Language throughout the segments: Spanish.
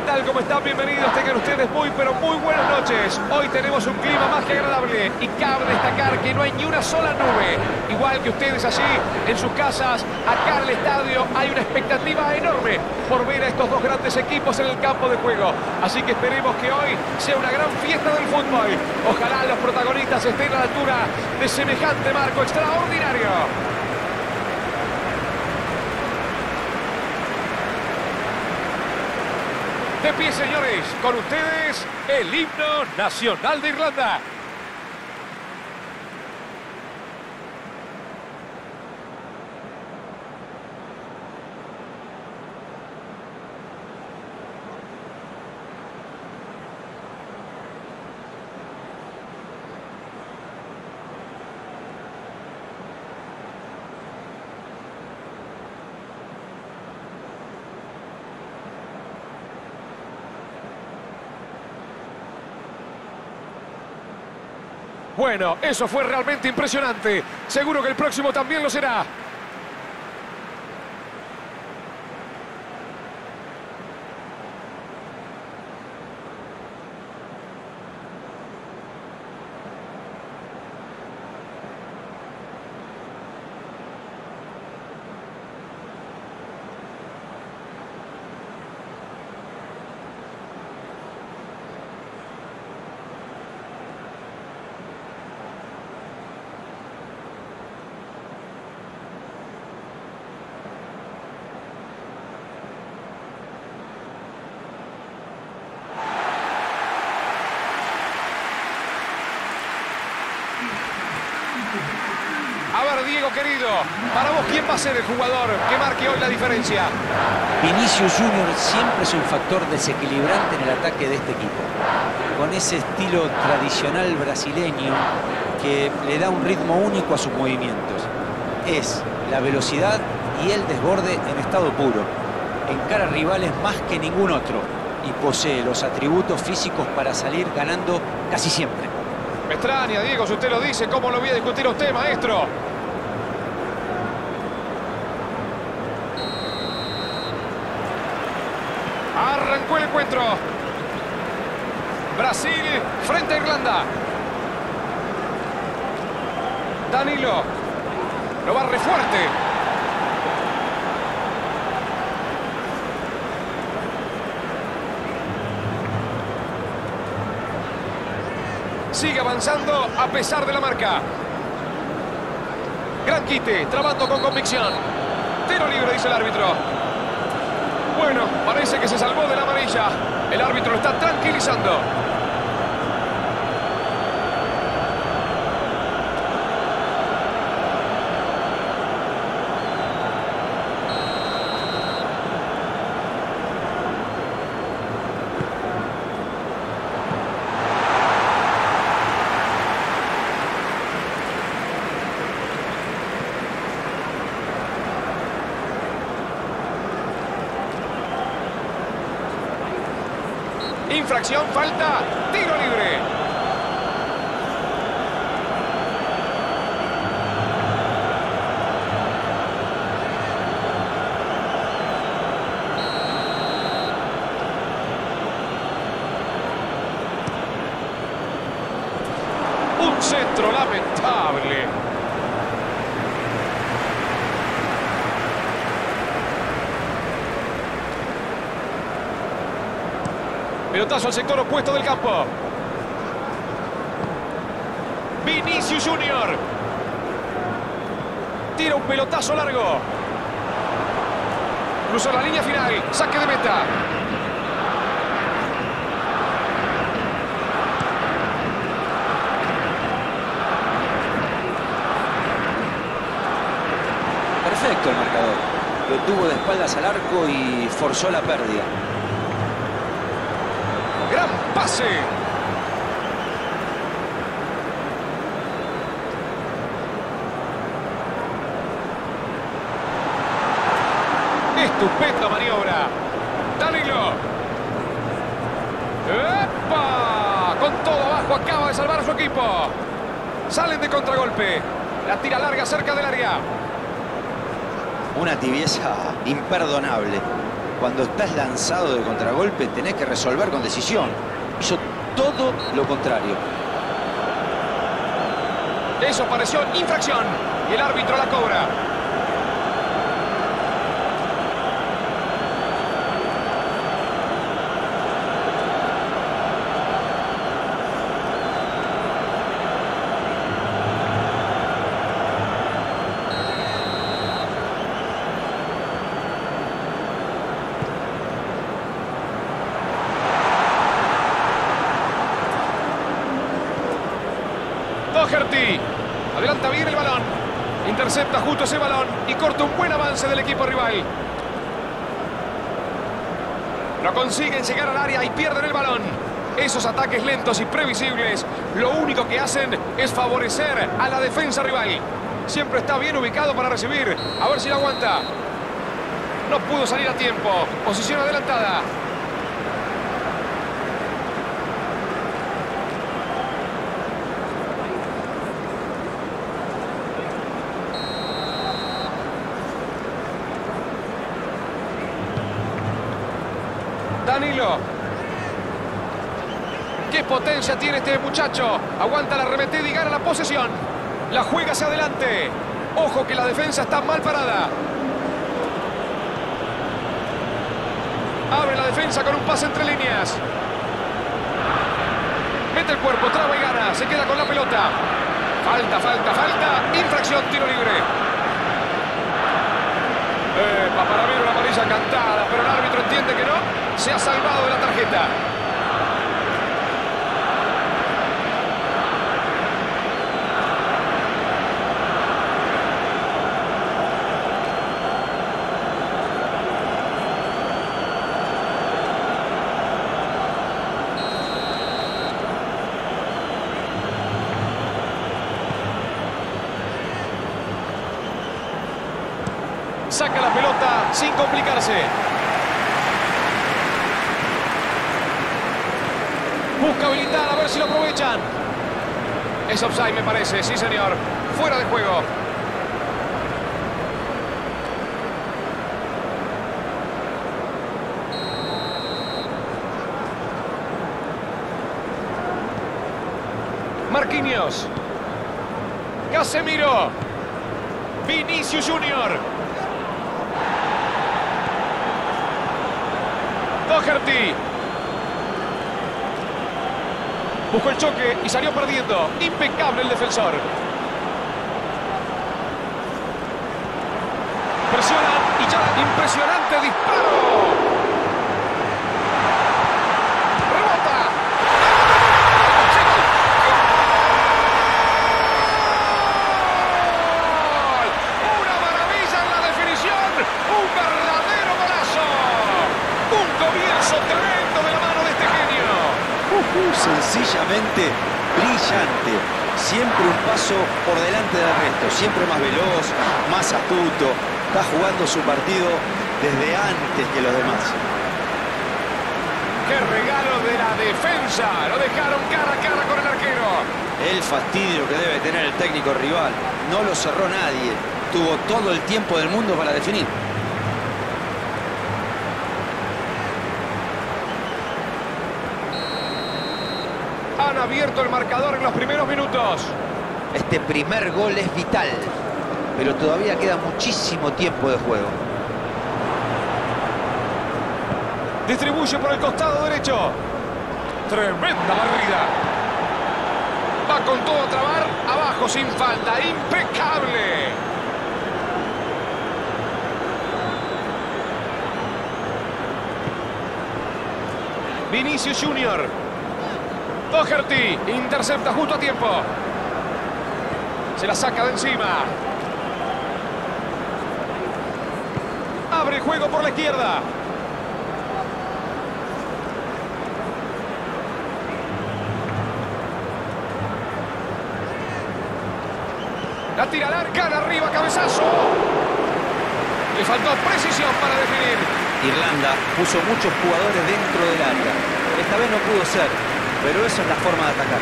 tal? ¿Cómo están? Bienvenidos. Tengan ustedes muy, pero muy buenas noches. Hoy tenemos un clima más que agradable y cabe destacar que no hay ni una sola nube. Igual que ustedes allí en sus casas, acá en el estadio hay una expectativa enorme por ver a estos dos grandes equipos en el campo de juego. Así que esperemos que hoy sea una gran fiesta del fútbol. Ojalá los protagonistas estén a la altura de semejante marco extraordinario. De pie, señores, con ustedes, el himno nacional de Irlanda. Bueno, eso fue realmente impresionante. Seguro que el próximo también lo será. A ver, Diego, querido, para vos, ¿quién va a ser el jugador que marque hoy la diferencia? Vinicius Junior siempre es un factor desequilibrante en el ataque de este equipo. Con ese estilo tradicional brasileño que le da un ritmo único a sus movimientos. Es la velocidad y el desborde en estado puro. Encara rivales más que ningún otro y posee los atributos físicos para salir ganando casi siempre. Me extraña, Diego, si usted lo dice, ¿cómo lo voy a discutir a usted, maestro? Arrancó el encuentro. Brasil frente a Irlanda. Danilo. Lo barre fuerte. Sigue avanzando a pesar de la marca. Gran quite, trabando con convicción. Tiro libre, dice el árbitro. Bueno, parece que se salvó de la amarilla. El árbitro lo está tranquilizando. Infracción, falta, tiro libre. Un centro lamentable. Pelotazo al sector opuesto del campo. Vinicius Junior. Tira un pelotazo largo. Cruzó la línea final. Saque de meta. Perfecto el marcador. Lo tuvo de espaldas al arco y forzó la pérdida. ¡Gran pase! Estupenda maniobra. Danilo. ¡Epa! Con todo abajo acaba de salvar a su equipo. Salen de contragolpe. La tira larga cerca del área. Una tibieza imperdonable. Cuando estás lanzado de contragolpe tenés que resolver con decisión. Hizo todo lo contrario. Eso pareció infracción y el árbitro la cobra. Doherty adelanta bien el balón, intercepta justo ese balón y corta un buen avance del equipo rival. No consiguen llegar al área y pierden el balón. Esos ataques lentos y previsibles lo único que hacen es favorecer a la defensa rival. Siempre está bien ubicado para recibir. A ver si la aguanta. No pudo salir a tiempo. Posición adelantada. Danilo. ¡Qué potencia tiene este muchacho! Aguanta la arremetida y gana la posesión. La juega hacia adelante. Ojo que la defensa está mal parada. Abre la defensa con un pase entre líneas. Mete el cuerpo, traba y gana. Se queda con la pelota. Falta. Infracción, tiro libre. Para mí una amarilla cantada, pero el árbitro entiende que no. Se ha salvado de la tarjeta. Saca la pelota sin complicarse. Busca habilitar, a ver si lo aprovechan. Es offside, me parece. Sí, señor. Fuera de juego. Marquinhos. Casemiro. Vinicius Junior. Doherty. Buscó el choque y salió perdiendo. Impecable el defensor. Presiona y ya. Impresionante disparo. Rebota. ¡Gol! Una maravilla en la definición. Un verdadero golazo. Un comienzo tremendo de la mano de este genio. Sencillamente brillante. Siempre un paso por delante del resto. Siempre más veloz, más astuto. Está jugando su partido desde antes que los demás. ¡Qué regalo de la defensa! Lo dejaron cara a cara con el arquero. El fastidio que debe tener el técnico rival. No lo cerró nadie. Tuvo todo el tiempo del mundo para definir. Han abierto el marcador en los primeros minutos. Este primer gol es vital, pero todavía queda muchísimo tiempo de juego. Distribuye por el costado derecho. Tremenda barrida. Va con todo a trabar. Abajo sin falta. Impecable. Vinicius Junior. Doherty intercepta justo a tiempo. Se la saca de encima. Abre el juego por la izquierda. La tira larga, de arriba, cabezazo. Le faltó precisión para definir. Irlanda puso muchos jugadores dentro del área. Esta vez no pudo ser, pero esa es la forma de atacar.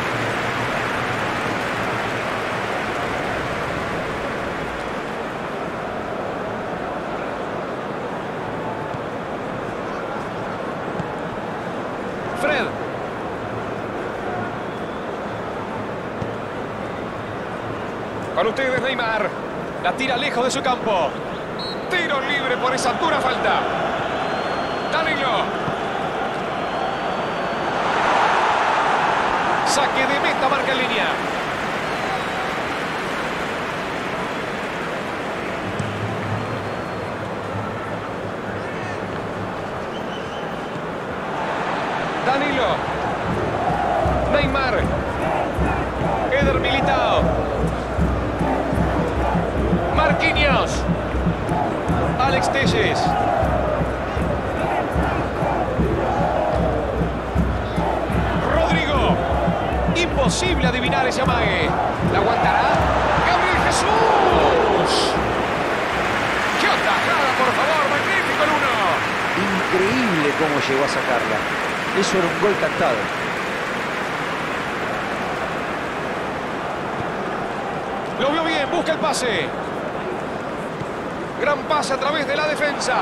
Con ustedes Neymar. La tira lejos de su campo. Tiro libre por esa dura falta. Danilo. Saque de meta, marca en línea. Danilo. Neymar. Eder Militao. Marquinhos. Alex Telles. Rodrigo. Imposible adivinar ese amague. ¿La aguantará? ¡Gabriel Jesús! ¡Qué atajada, por favor! ¡Magnífico el uno! Increíble cómo llegó a sacarla. Eso era un gol cantado. Lo vio bien, busca el pase. Gran pase a través de la defensa.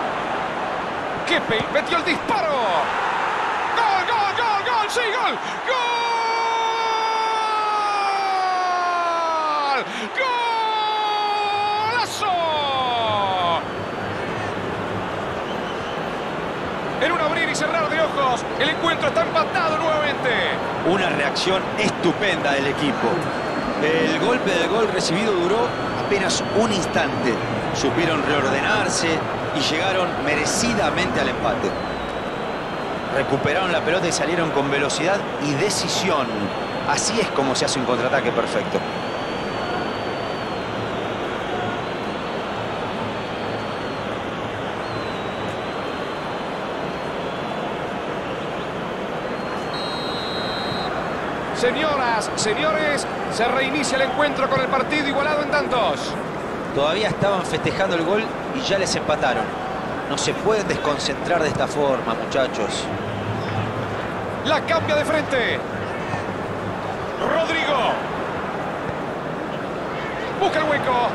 Kepe metió el disparo. ¡Gol, gol, gol, gol! ¡Sí, gol! ¡Gol! ¡Golazo! En un abrir y cerrar de ojos, el encuentro está empatado nuevamente. Una reacción estupenda del equipo. El golpe del gol recibido duró apenas un instante. Supieron reordenarse y llegaron merecidamente al empate. Recuperaron la pelota y salieron con velocidad y decisión. Así es como se hace un contraataque perfecto. Señoras, señores, se reinicia el encuentro con el partido igualado en tantos. Todavía estaban festejando el gol y ya les empataron. No se pueden desconcentrar de esta forma, muchachos. La cambia de frente. Rodrigo. Busca el hueco.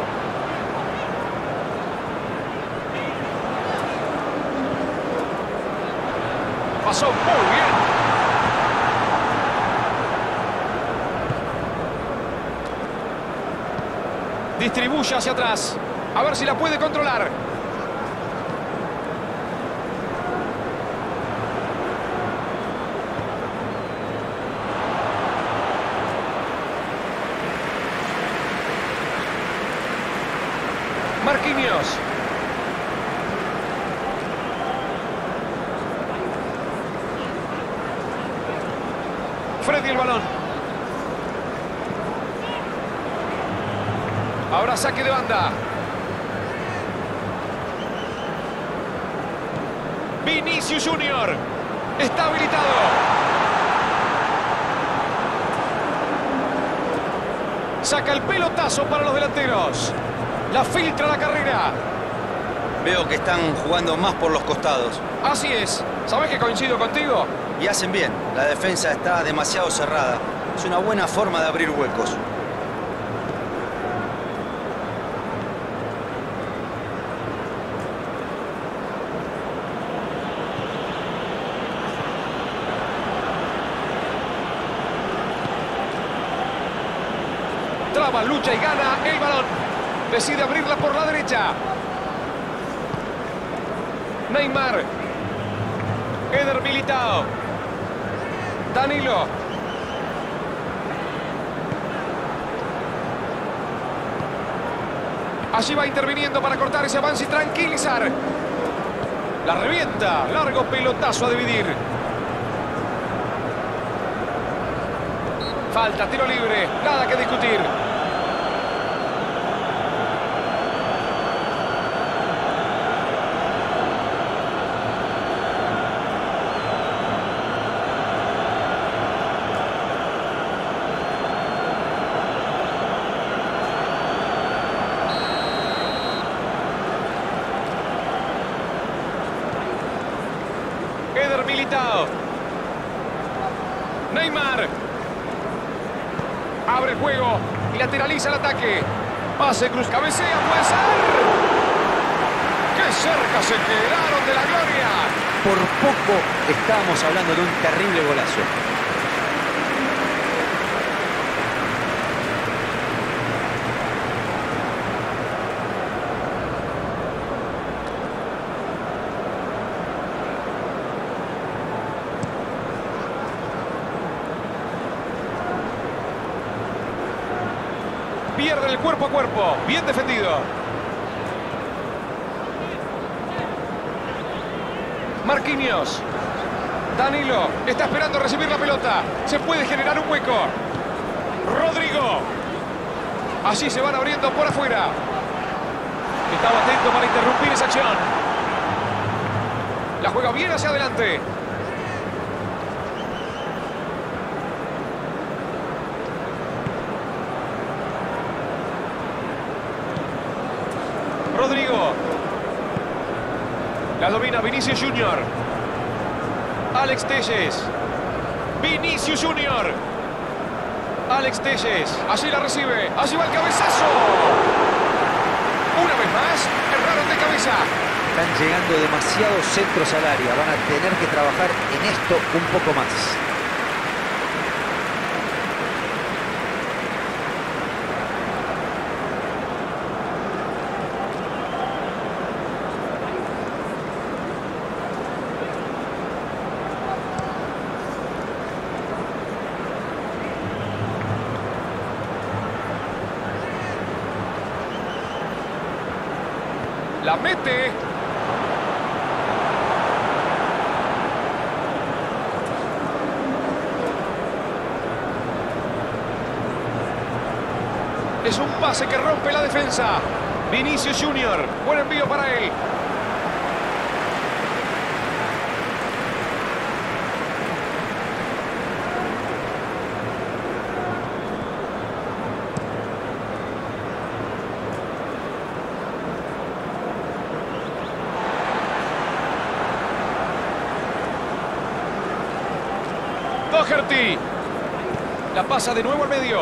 Pasó muy bien. Distribuye hacia atrás. A ver si la puede controlar. Marquinhos. Freddy el balón. Ahora saque de banda. Vinicius Junior. Está habilitado. Saca el pelotazo para los delanteros. La filtra la carrera. Veo que están jugando más por los costados. Así es. ¿Sabes que coincido contigo? Y hacen bien. La defensa está demasiado cerrada. Es una buena forma de abrir huecos. Traba, lucha y gana el balón. Decide abrirla por la derecha. Neymar. Eder Militao. Danilo. Allí va interviniendo para cortar ese avance y tranquilizar. La revienta. Largo pelotazo a dividir. Falta, tiro libre. Nada que discutir. Eder Militao. Neymar. Abre el juego y lateraliza el ataque. Pase, cruz, cabecea, puede ser. ¡Qué cerca se quedaron de la gloria! Por poco estábamos hablando de un terrible golazo. Pierden el cuerpo a cuerpo. Bien defendido. Marquinhos. Danilo está esperando recibir la pelota. Se puede generar un hueco. Rodrigo. Así se van abriendo por afuera. Estaba atento para interrumpir esa acción. La juega bien hacia adelante. Rodrigo. La domina Vinicius Junior. Alex Telles. Vinicius Junior. Alex Telles. Así la recibe. Así va el cabezazo. Una vez más, erraron de cabeza. Están llegando demasiados centros al área. Van a tener que trabajar en esto un poco más. La mete. Es un pase que rompe la defensa. Vinicius Junior. Buen envío para él. Doherty. La pasa de nuevo al medio.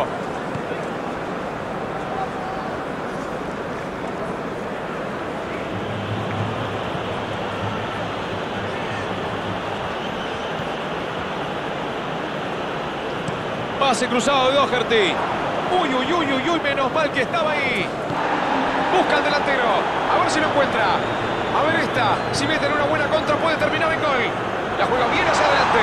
Pase cruzado de Doherty. Uy, uy, uy, uy, uy, menos mal que estaba ahí. Busca al delantero. A ver si lo encuentra. A ver esta. Si meten una buena contra puede terminar en gol. La juega bien hacia adelante.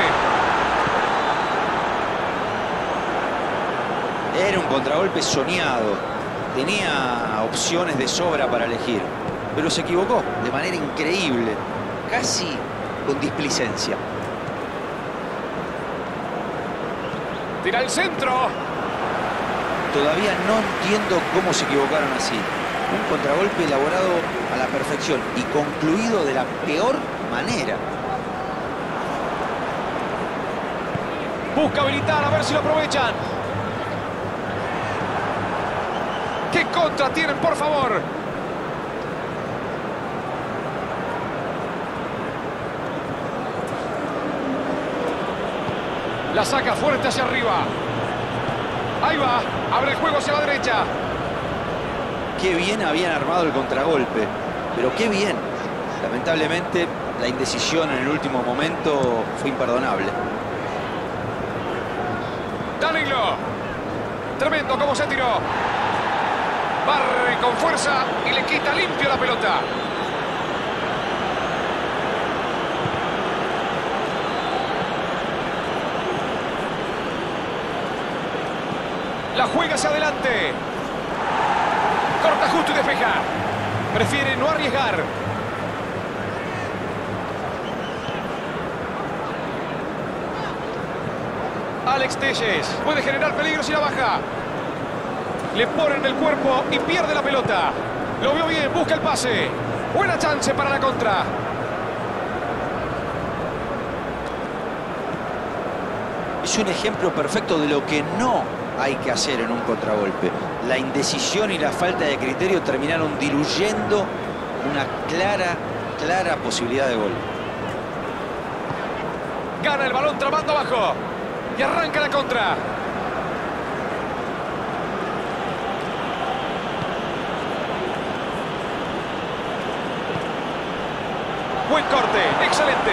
Era un contragolpe soñado. Tenía opciones de sobra para elegir. Pero se equivocó de manera increíble. Casi con displicencia. Tira el centro. Todavía no entiendo cómo se equivocaron así. Un contragolpe elaborado a la perfección y concluido de la peor manera. Busca habilitar, a ver si lo aprovechan. ¡Qué contra tienen, por favor! La saca fuerte hacia arriba. Ahí va. Abre el juego hacia la derecha. Qué bien habían armado el contragolpe. Pero qué bien. Lamentablemente, la indecisión en el último momento fue imperdonable. Danilo. Tremendo cómo se tiró. Barre con fuerza y le quita limpio la pelota. La juega hacia adelante. Corta justo y despeja. Prefiere no arriesgar. Alex Telles puede generar peligro si la baja. Le ponen el cuerpo y pierde la pelota. Lo vio bien, busca el pase. Buena chance para la contra. Es un ejemplo perfecto de lo que no hay que hacer en un contragolpe. La indecisión y la falta de criterio terminaron diluyendo una clara posibilidad de gol. Gana el balón tramando abajo. Y arranca la contra. Buen corte, excelente.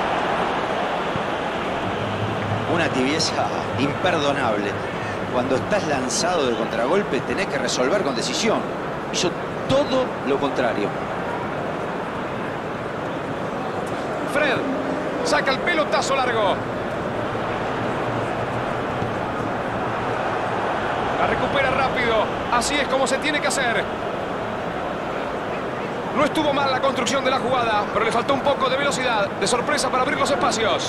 Una tibieza imperdonable. Cuando estás lanzado de contragolpe tenés que resolver con decisión. Hizo todo lo contrario. Fred saca el pelotazo largo. La recupera rápido. rápido. Así es como se tiene que hacer. No estuvo mal la construcción de la jugada, pero le faltó un poco de velocidad, de sorpresa para abrir los espacios.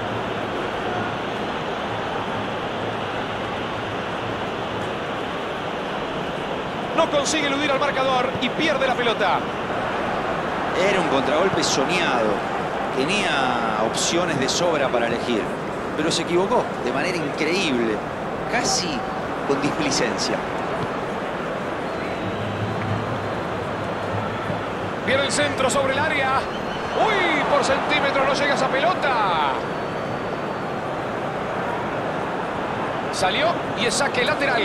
No consigue eludir al marcador y pierde la pelota. Era un contragolpe soñado. Tenía opciones de sobra para elegir, pero se equivocó de manera increíble, casi con displicencia. Viene el centro sobre el área. ¡Uy! Por centímetros no llega esa pelota. Salió y es saque lateral.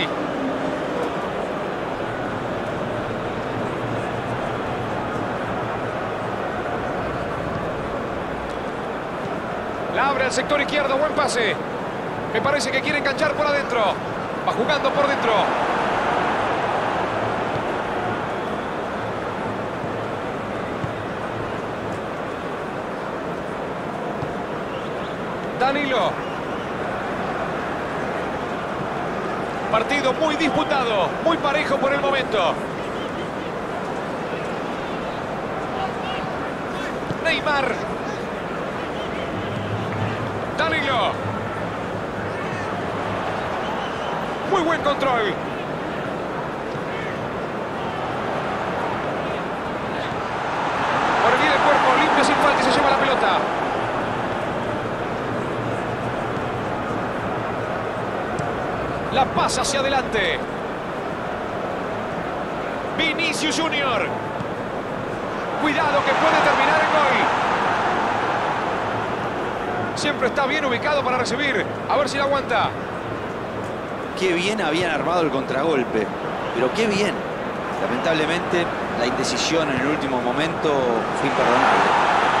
La abre al sector izquierdo, buen pase. Me parece que quiere enganchar por adentro. Va jugando por dentro. Danilo. Partido muy disputado, muy parejo por el momento. Neymar. Danilo. Muy buen control. Por bien el cuerpo, limpio sin falta y se lleva la pelota. La pasa hacia adelante. Vinicius Junior. Cuidado que puede terminar el gol. Siempre está bien ubicado para recibir. A ver si la aguanta. Qué bien habían armado el contragolpe, pero qué bien. Lamentablemente, la indecisión en el último momento fue imperdonable.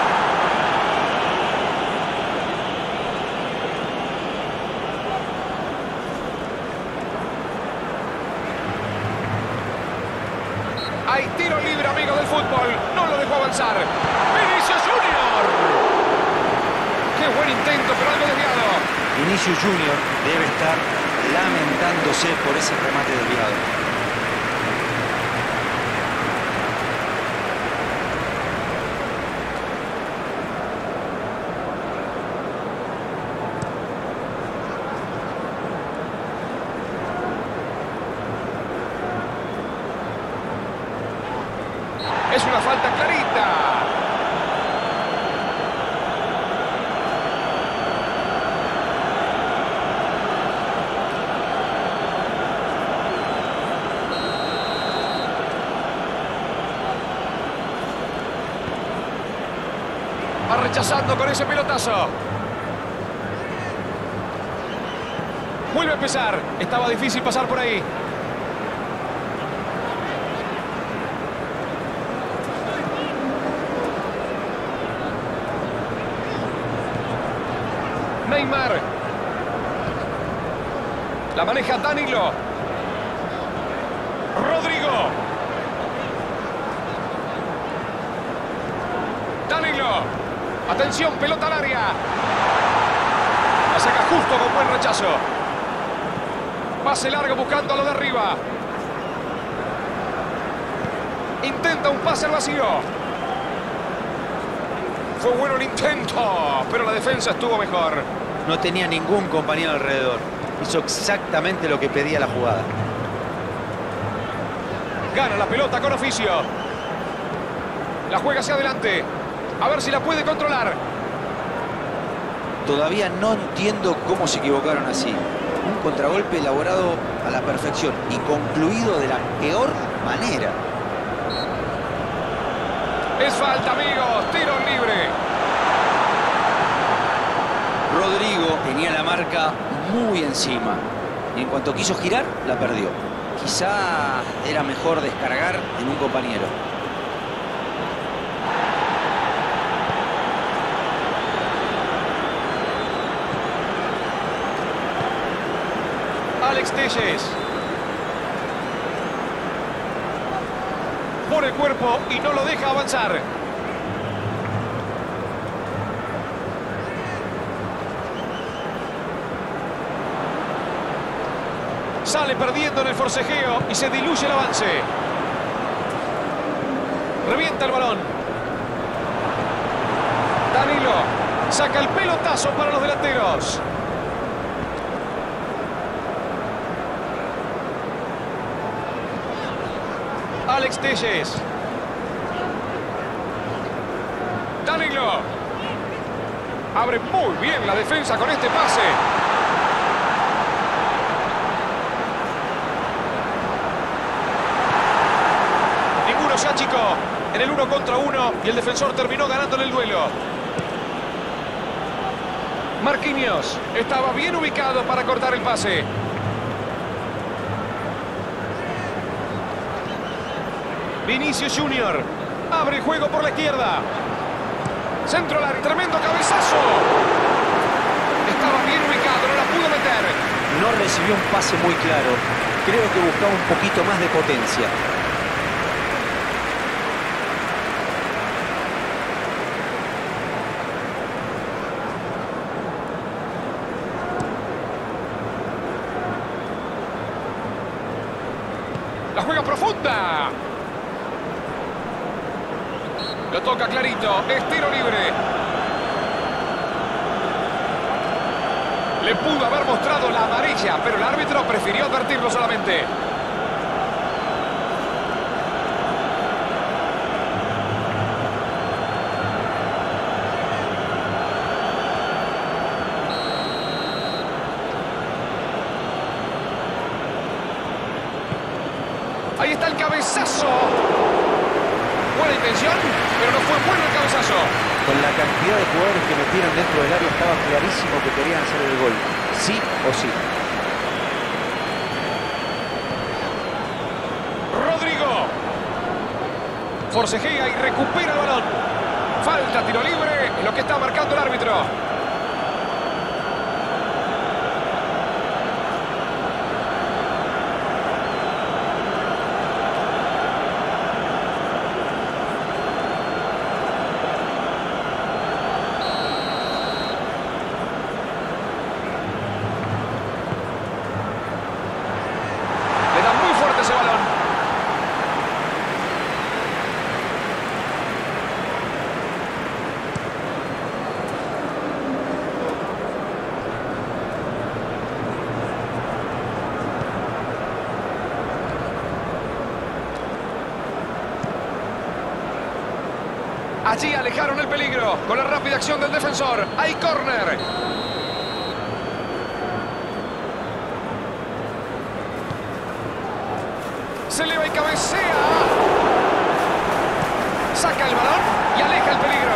Hay tiro libre, amigo del fútbol. No lo dejó avanzar. Vinicius Junior. Qué buen intento, pero algo desviado. Vinicius Junior debe estar lamentándose por ese remate desviado. Es una falta clarita. Va rechazando con ese pelotazo. Vuelve a empezar. Estaba difícil pasar por ahí. Neymar. La maneja Danilo. Rodrigo. Danilo. Atención, pelota al área. La saca justo con buen rechazo. Pase largo buscando a lo de arriba. Intenta un pase al vacío. Fue bueno el intento, pero la defensa estuvo mejor. No tenía ningún compañero alrededor. Hizo exactamente lo que pedía la jugada. Gana la pelota con oficio. La juega hacia adelante. A ver si la puede controlar. Todavía no entiendo cómo se equivocaron así. Un contragolpe elaborado a la perfección y concluido de la peor manera. Es falta, amigos. Tiro libre. Rodrigo tenía la marca muy encima. Y en cuanto quiso girar, la perdió. Quizá era mejor descargar en un compañero. Alex Telles. Por el cuerpo y no lo deja avanzar. Sale perdiendo en el forcejeo y se diluye el avance. Revienta el balón. Danilo saca el pelotazo para los delanteros. Alex Telles. Danilo. Abre muy bien la defensa con este pase. Ninguno se achicó en el 1 contra 1 y el defensor terminó ganando en el duelo. Marquinhos estaba bien ubicado para cortar el pase. Vinicius Junior abre el juego por la izquierda. Centro al área, tremendo cabezazo. Estaba bien ubicado, no la pudo meter. No recibió un pase muy claro. Creo que buscaba un poquito más de potencia. La juega profunda. Lo toca clarito. Es tiro libre. Le pudo haber mostrado la amarilla, pero el árbitro prefirió advertirlo solamente. Ahí está el cabezazo. Buena intención, pero no fue bueno el cabezazo. Con la cantidad de jugadores que metieron dentro del área estaba clarísimo que querían hacer el gol. Sí o sí. Rodrigo. Forcejea y recupera el balón. Falta, tiro libre, es lo que está marcando el árbitro. Allí alejaron el peligro con la rápida acción del defensor. Hay córner. Se eleva y cabecea. Saca el balón y aleja el peligro.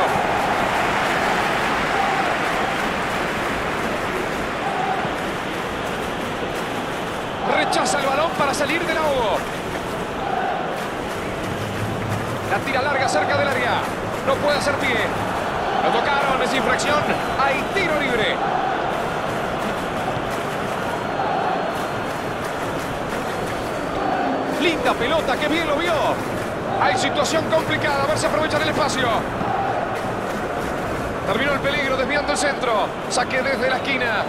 Rechaza el balón para salir del ahogo. La tira larga cerca del área. No puede hacer pie. Lo tocaron, es infracción. Hay tiro libre. Linda pelota, que bien lo vio. Hay situación complicada, a ver si aprovechan el espacio. Terminó el peligro desviando el centro. Saque desde la esquina.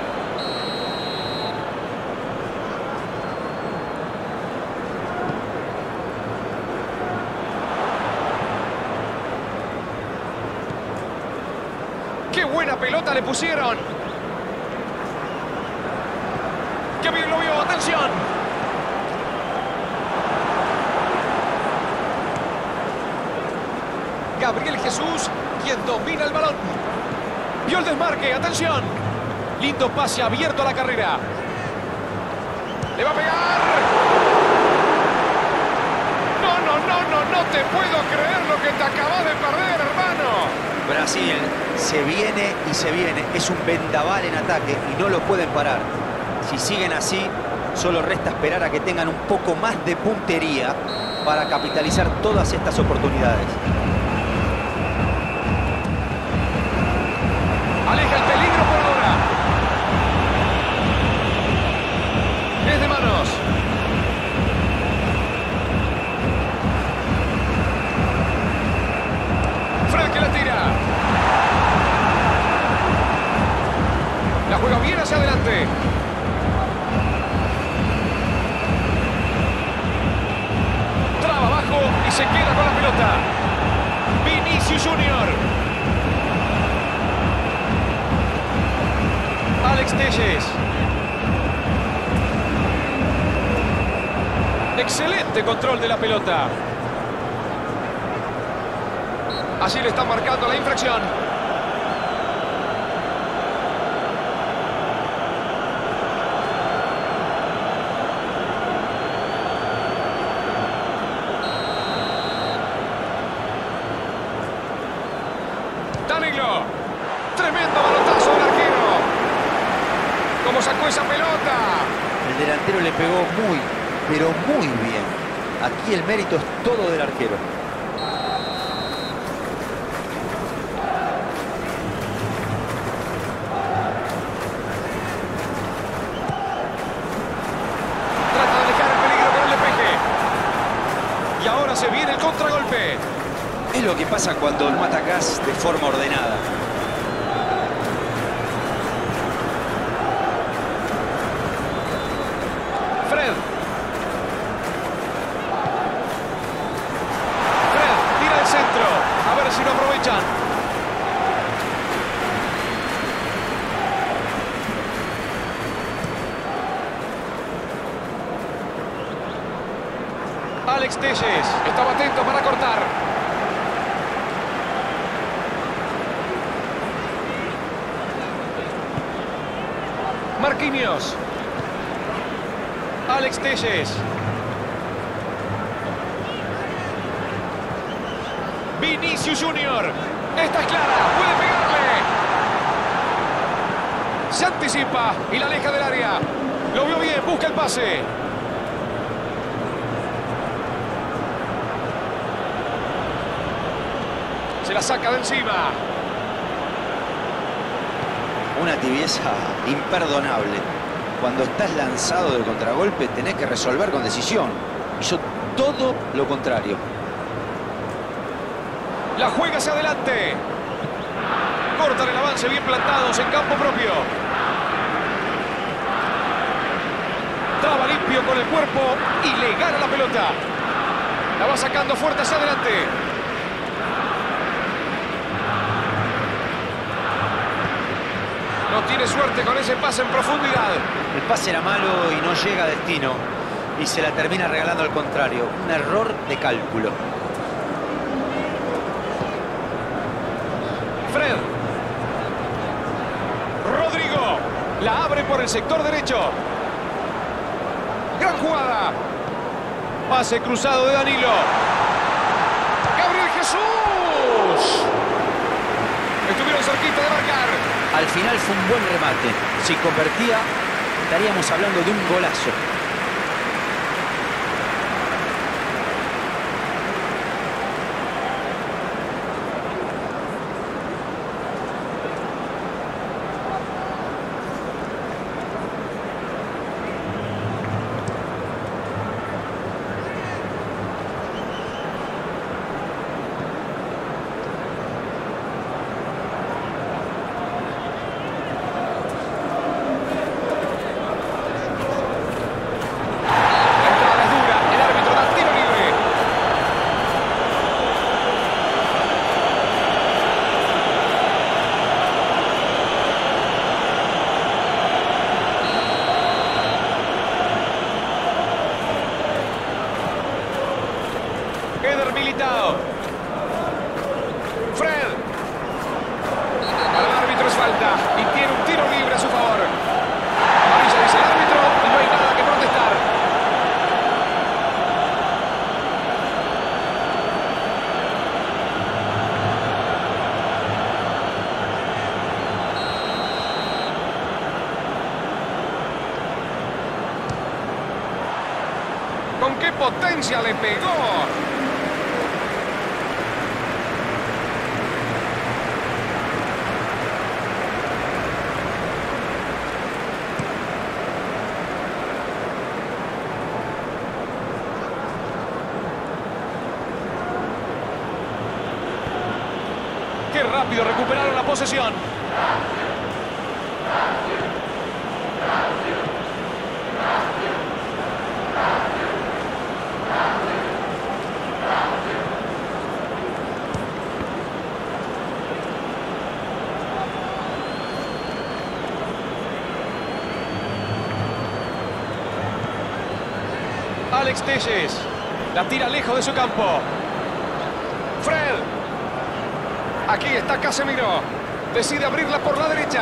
¡Qué buena pelota le pusieron! ¡Qué bien lo vio! ¡Atención! Gabriel Jesús, quien domina el balón. Vio el desmarque, ¡atención! Lindo pase abierto a la carrera. ¡Le va a pegar! No te puedo creer lo que te acabas de perder, hermano. Brasil se viene y se viene. Es un vendaval en ataque y no lo pueden parar. Si siguen así, solo resta esperar a que tengan un poco más de puntería para capitalizar todas estas oportunidades. Aleja el peligro por ahora. Es de manos. Frank que la tira. La juega bien hacia adelante. Telles. Excelente control de la pelota. Así le están marcando la infracción. Danilo. Tremendo balotazo del arquero. ¿Cómo sacó esa pelota? El delantero le pegó muy, pero muy bien. Aquí el mérito es todo del arquero. Trata de dejar el peligro que no le pegue. Y ahora se viene el contragolpe. Es lo que pasa cuando no atacás de forma ordenada. Fred. Fred tira el centro. A ver si lo aprovechan. Alex Telles estaba atento para cortar. Marquinhos. Alex Telles. Vinicius Junior. Esta es clara. Puede pegarle. Se anticipa y la aleja del área. Lo vio bien. Busca el pase. Se la saca de encima. Una tibieza imperdonable. Cuando estás lanzado del contragolpe tenés que resolver con decisión. Hizo todo lo contrario. La juega hacia adelante. Cortan el avance bien plantados en campo propio. Traba limpio con el cuerpo y le gana la pelota. La va sacando fuerte hacia adelante. No tiene suerte con ese pase en profundidad. El pase era malo y no llega a destino. Y se la termina regalando al contrario. Un error de cálculo. Fred. Rodrigo. La abre por el sector derecho. Gran jugada. Pase cruzado de Danilo. Gabriel Jesús. Estuvieron cerquita de marcar. Al final fue un buen remate. Si convertía, estaríamos hablando de un golazo. Eder Militao. Fred. Para el árbitro es falta y tiene un tiro libre a su favor. Avisa, dice el árbitro, y no hay nada que protestar. ¿Con qué potencia le pegó? Qué rápido recuperaron la posesión. Alex Telles. La tira lejos de su campo. Fred. Aquí está Casemiro. Decide abrirla por la derecha.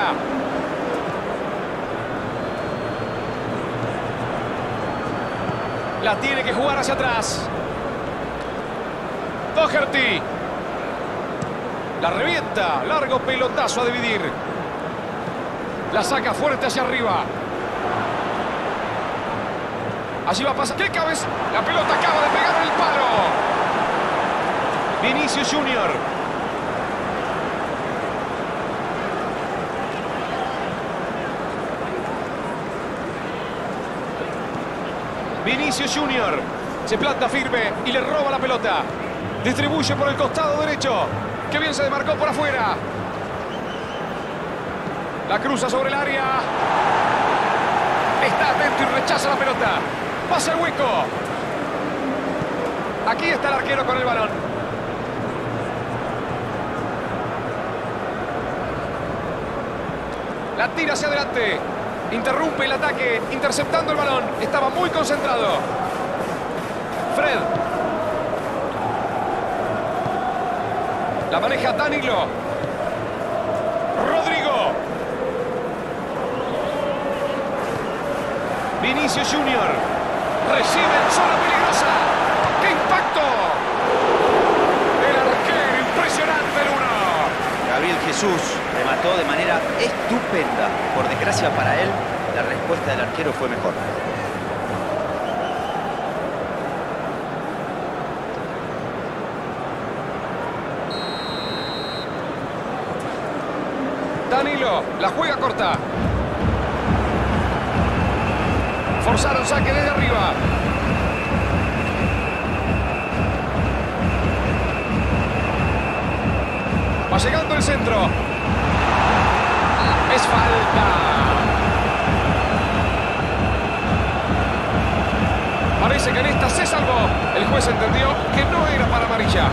La tiene que jugar hacia atrás. Doherty. La revienta. Largo pelotazo a dividir. La saca fuerte hacia arriba. Allí va a pasar. ¡Qué cabeza! La pelota acaba de pegar en el palo. Vinicius Junior. Vinicius Junior. Se planta firme y le roba la pelota. Distribuye por el costado derecho. ¡Qué bien se demarcó por afuera! La cruza sobre el área. Está atento y rechaza la pelota. Pasa el hueco. Aquí está el arquero con el balón. La tira hacia adelante. Interrumpe el ataque, interceptando el balón. Estaba muy concentrado. Fred. La maneja Danilo. Rodrigo. Vinicius Junior. Recibe en zona peligrosa. ¡Qué impacto! El arquero, impresionante el uno. Gabriel Jesús remató de manera estupenda. Por desgracia para él, la respuesta del arquero fue mejor. Danilo, la juega corta. Forzaron saque desde arriba. Va llegando el centro. Es falta. Parece que en esta se salvó. El juez entendió que no era para amarilla.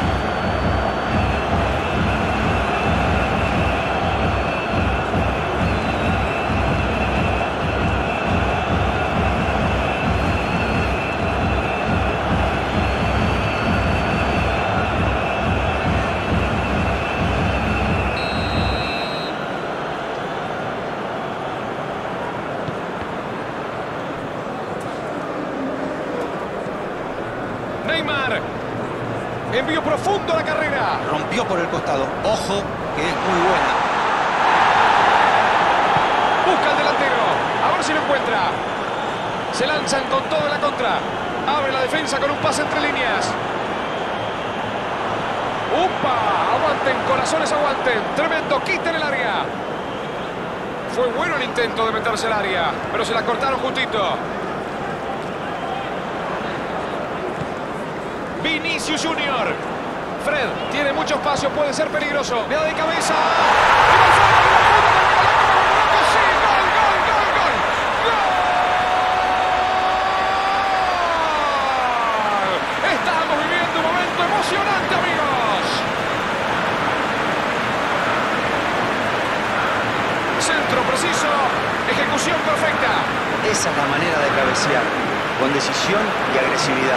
Neymar. Envío profundo a la carrera. Rompió por el costado. Ojo, que es muy buena. Busca al delantero. A ver si lo encuentra. Se lanzan con todo en la contra. Abre la defensa con un pase entre líneas. ¡Upa! Aguanten, corazones, aguanten. Tremendo, quiten el área. Fue bueno el intento de meterse al área, pero se la cortaron justito. Vinicius Junior. Fred tiene mucho espacio, puede ser peligroso. Le da de cabeza. ¡Sí! ¡Gol, gol, gol, gol! ¡Gol! Estamos viviendo un momento emocionante, amigos. Centro preciso, ejecución perfecta. Esa es la manera de cabecear, con decisión y agresividad.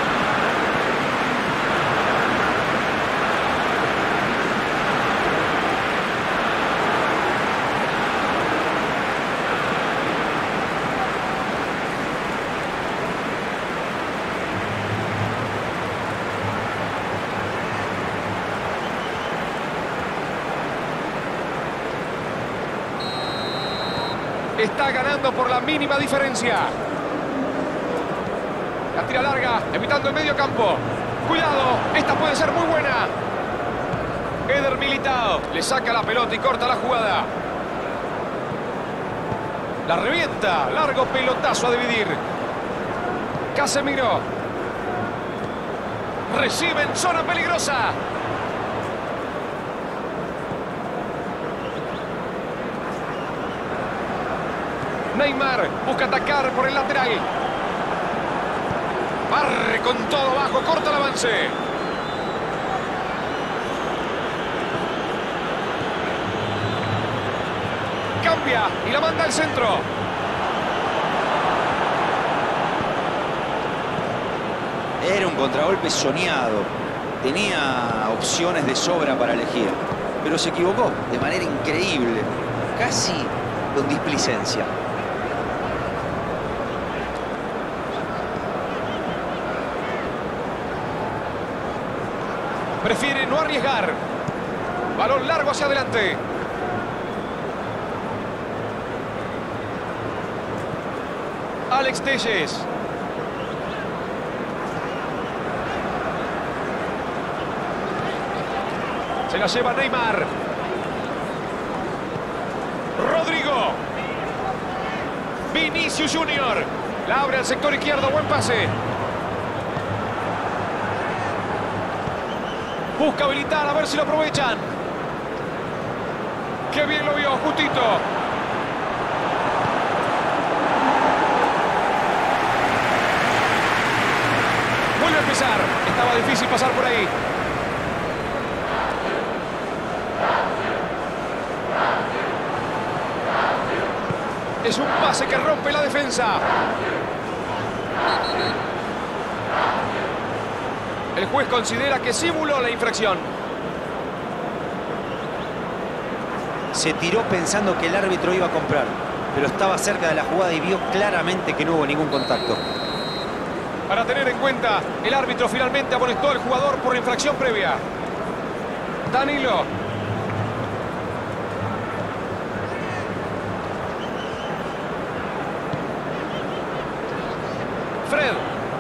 Está ganando por la mínima diferencia. La tira larga, evitando el medio campo. Cuidado, esta puede ser muy buena. Eder Militao le saca la pelota y corta la jugada. La revienta, largo pelotazo a dividir. Casemiro. Recibe en zona peligrosa. Neymar busca atacar por el lateral. Barre con todo abajo, corta el avance. Cambia y la manda al centro. Era un contragolpe soñado. Tenía opciones de sobra para elegir, pero se equivocó de manera increíble, casi con displicencia. Prefiere no arriesgar. Balón largo hacia adelante. Alex Telles. Se la lleva Neymar. Rodrigo. Vinicius Junior. La abre al sector izquierdo. Buen pase. Busca habilitar, a ver si lo aprovechan. ¡Qué bien lo vio! Justito. Vuelve a empezar. Estaba difícil pasar por ahí. Es un pase que rompe la defensa. El juez considera que simuló la infracción. Se tiró pensando que el árbitro iba a comprar, pero estaba cerca de la jugada y vio claramente que no hubo ningún contacto. Para tener en cuenta, el árbitro finalmente amonestó al jugador por la infracción previa. Danilo. Fred.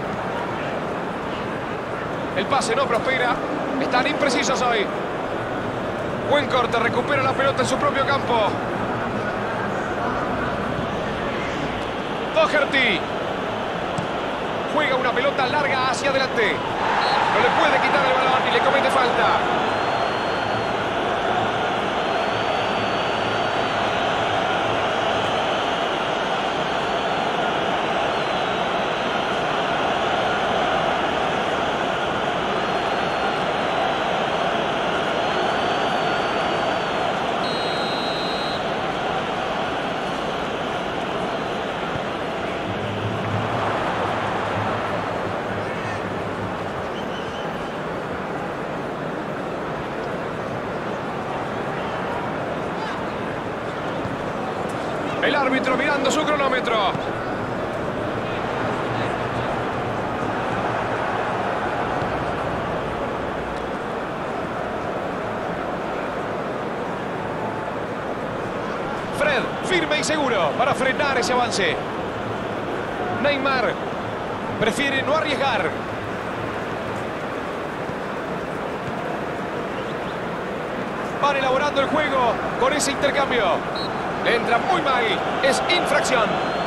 El pase no prospera. Están imprecisos hoy. Buen corte, recupera la pelota en su propio campo. Doherty. Juega una pelota larga hacia adelante. No le puede quitar el balón y le comete falta. El árbitro mirando su cronómetro. Fred, firme y seguro para frenar ese avance. Neymar prefiere no arriesgar. Van elaborando el juego con ese intercambio. Le entra muy mal. Es infracción.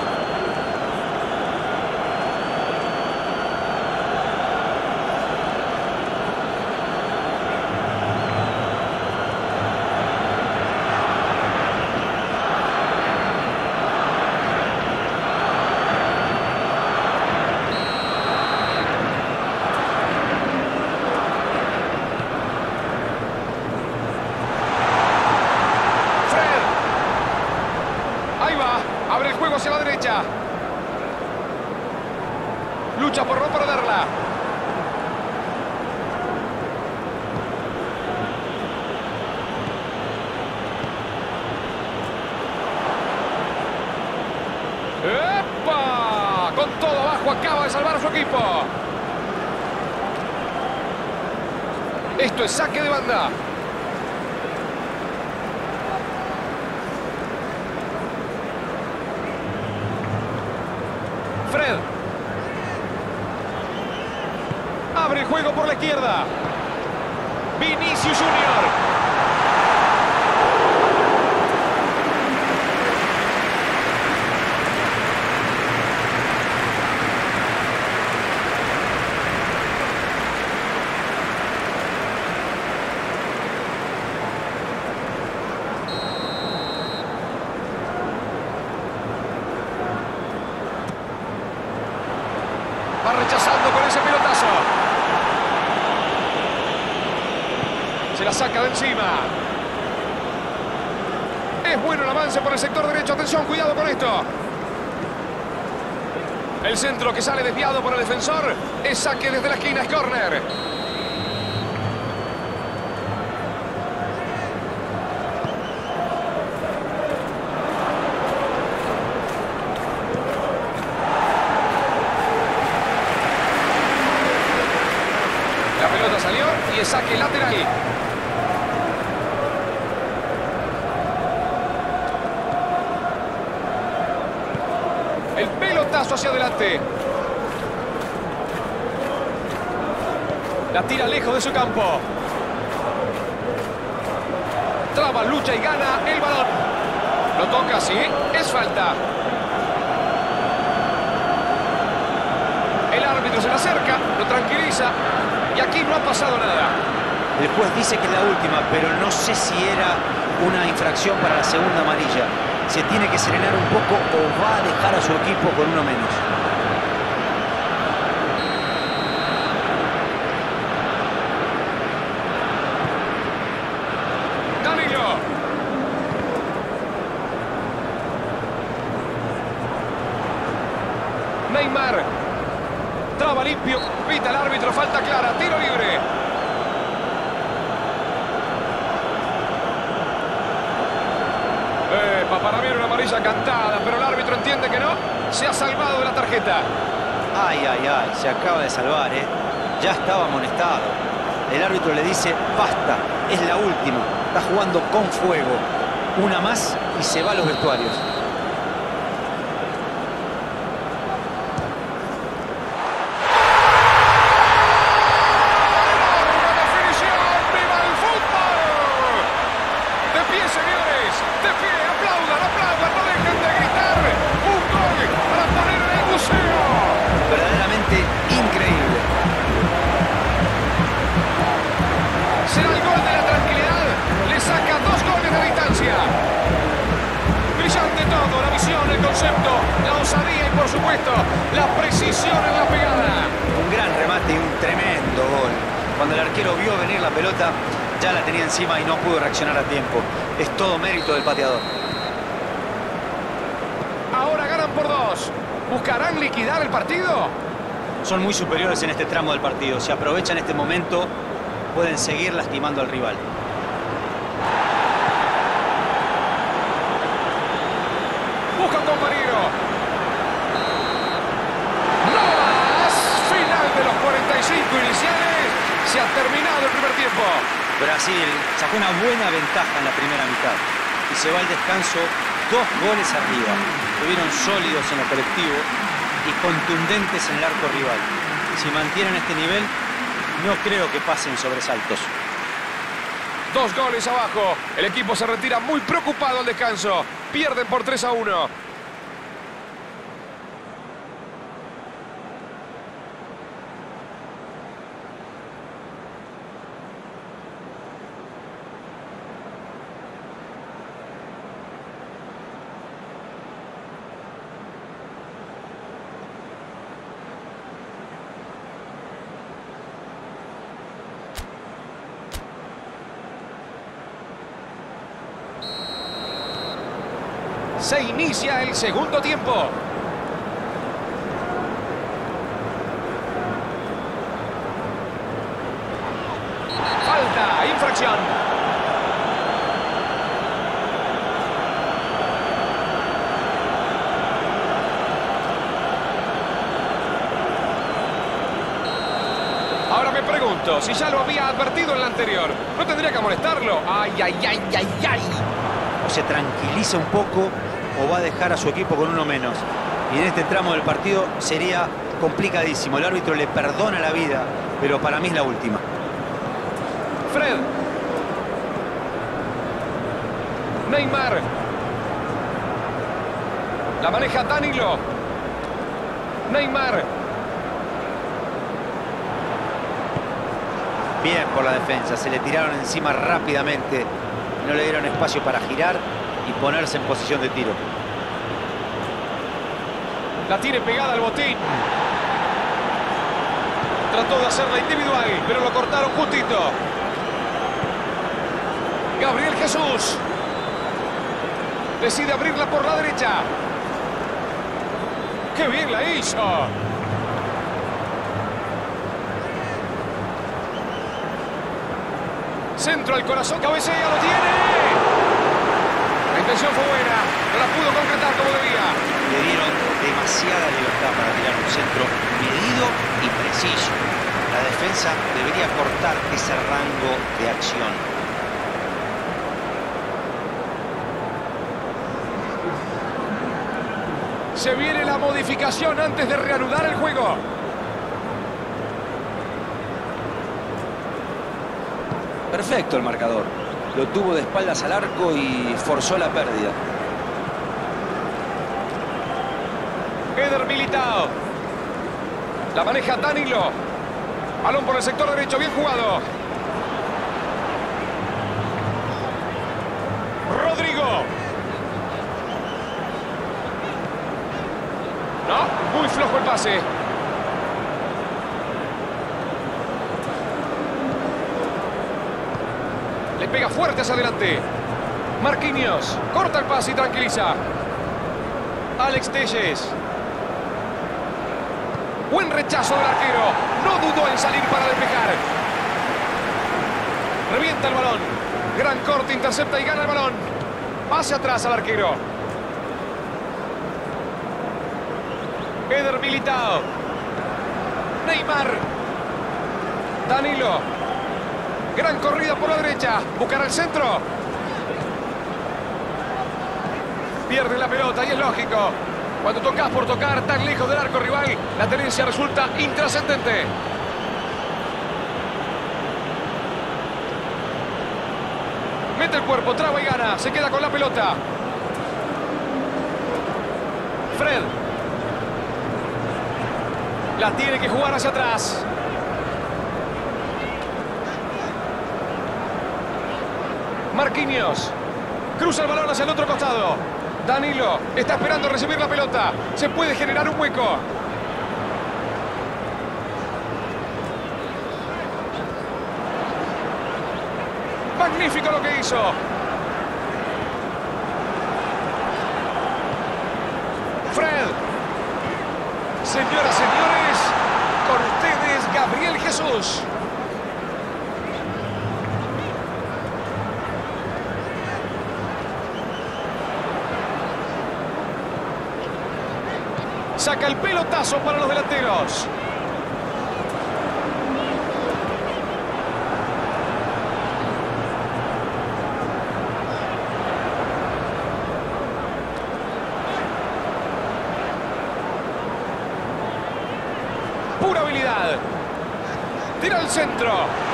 Abre el juego hacia la derecha. Lucha por no perderla. ¡Epa! Con todo abajo acaba de salvar a su equipo. Esto es saque de banda. Fred. Abre el juego por la izquierda. Vinicius Junior. Va rechazando con ese pelotazo. Se la saca de encima. Es bueno el avance por el sector derecho. Atención, cuidado con esto. El centro que sale desviado por el defensor es saque desde la esquina, es córner. La pelota salió y es saque lateral. El pelotazo hacia adelante. La tira lejos de su campo. Traba, lucha y gana el balón. Lo toca, sí, es falta. El árbitro se le acerca, lo tranquiliza y aquí no ha pasado nada. El juez dice que es la última, pero no sé si era una infracción para la segunda amarilla. Se tiene que serenar un poco o va a dejar a su equipo con uno menos. Danilo. Neymar. Traba limpio. Pita el árbitro. Falta clara. Tiro libre. Para mí era una amarilla cantada, pero el árbitro entiende que no. Se ha salvado de la tarjeta. Ay, ay, ay, se acaba de salvar, ¿eh? Ya estaba amonestado. El árbitro le dice, basta, es la última. Está jugando con fuego. Una más y se va a los vestuarios. La osadía y, por supuesto, la precisión en la pegada. Un gran remate y un tremendo gol. Cuando el arquero vio venir la pelota, ya la tenía encima y no pudo reaccionar a tiempo. Es todo mérito del pateador. Ahora ganan por 2. ¿Buscarán liquidar el partido? Son muy superiores en este tramo del partido. Si aprovechan este momento, pueden seguir lastimando al rival. Busca un compañero. ¡No más! Final de los 45 iniciales. Se ha terminado el primer tiempo. Brasil sacó una buena ventaja en la primera mitad. Y se va al descanso 2 goles arriba. Estuvieron sólidos en lo colectivo y contundentes en el arco rival. Si mantienen este nivel, no creo que pasen sobresaltos. 2 goles abajo. El equipo se retira muy preocupado al descanso. Pierden por 3-1. Se inicia el segundo tiempo. Falta, infracción. Ahora me pregunto, si ya lo había advertido en la anterior, ¿no tendría que amonestarlo? ¡Ay, ay, ay, ay, ay! O se tranquiliza un poco o va a dejar a su equipo con uno menos. Y en este tramo del partido sería complicadísimo. El árbitro le perdona la vida, pero para mí es la última. Fred. Neymar. La maneja Danilo. Neymar. Bien por la defensa. Se le tiraron encima rápidamente. No le dieron espacio para girar y ponerse en posición de tiro. La tiene pegada al botín. Trató de hacerla individual, pero lo cortaron justito. Gabriel Jesús. Decide abrirla por la derecha. ¡Qué bien la hizo! Centro al corazón, cabecea, lo tiene. La intención fue buena, no la pudo concretar como debía. Le dieron demasiada libertad para tirar un centro medido y preciso. La defensa debería cortar ese rango de acción. Se viene la modificación antes de reanudar el juego. Perfecto el marcador. Lo tuvo de espaldas al arco y forzó la pérdida. Eder Militao. La maneja Danilo. Balón por el sector derecho, bien jugado. Rodrigo. No, muy flojo el pase. Le pega fuerte hacia adelante. Marquinhos. Corta el pase y tranquiliza. Alex Telles. Buen rechazo del arquero. No dudó en salir para despejar. Revienta el balón. Gran corte, intercepta y gana el balón. Pase atrás al arquero. Eder Militao. Neymar. Danilo. Gran corrida por la derecha. Buscará el centro. Pierde la pelota y es lógico. Cuando tocas por tocar tan lejos del arco rival, la tenencia resulta intrascendente. Mete el cuerpo, traba y gana. Se queda con la pelota. Fred. La tiene que jugar hacia atrás. Marquinhos. Cruza el balón hacia el otro costado. Danilo está esperando recibir la pelota. Se puede generar un hueco. Magnífico lo que hizo. Fred. Señoras, señores, con ustedes Gabriel Jesús. Saca el pelotazo para los delanteros. Pura habilidad. Tira al centro.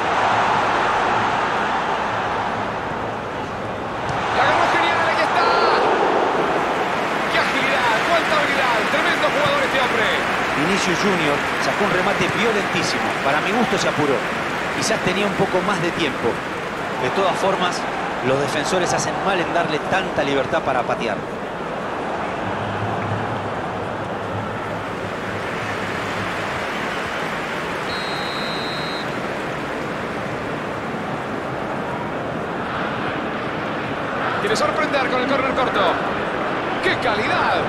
La agarró genial, ahí está. ¡Qué agilidad! ¡Cuánta habilidad! Tremendo jugador este hombre. Vinicius Junior sacó un remate violentísimo. Para mi gusto se apuró. Quizás tenía un poco más de tiempo. De todas formas, los defensores hacen mal en darle tanta libertad para patear. Quiere sorprender con el córner corto. ¡Qué calidad!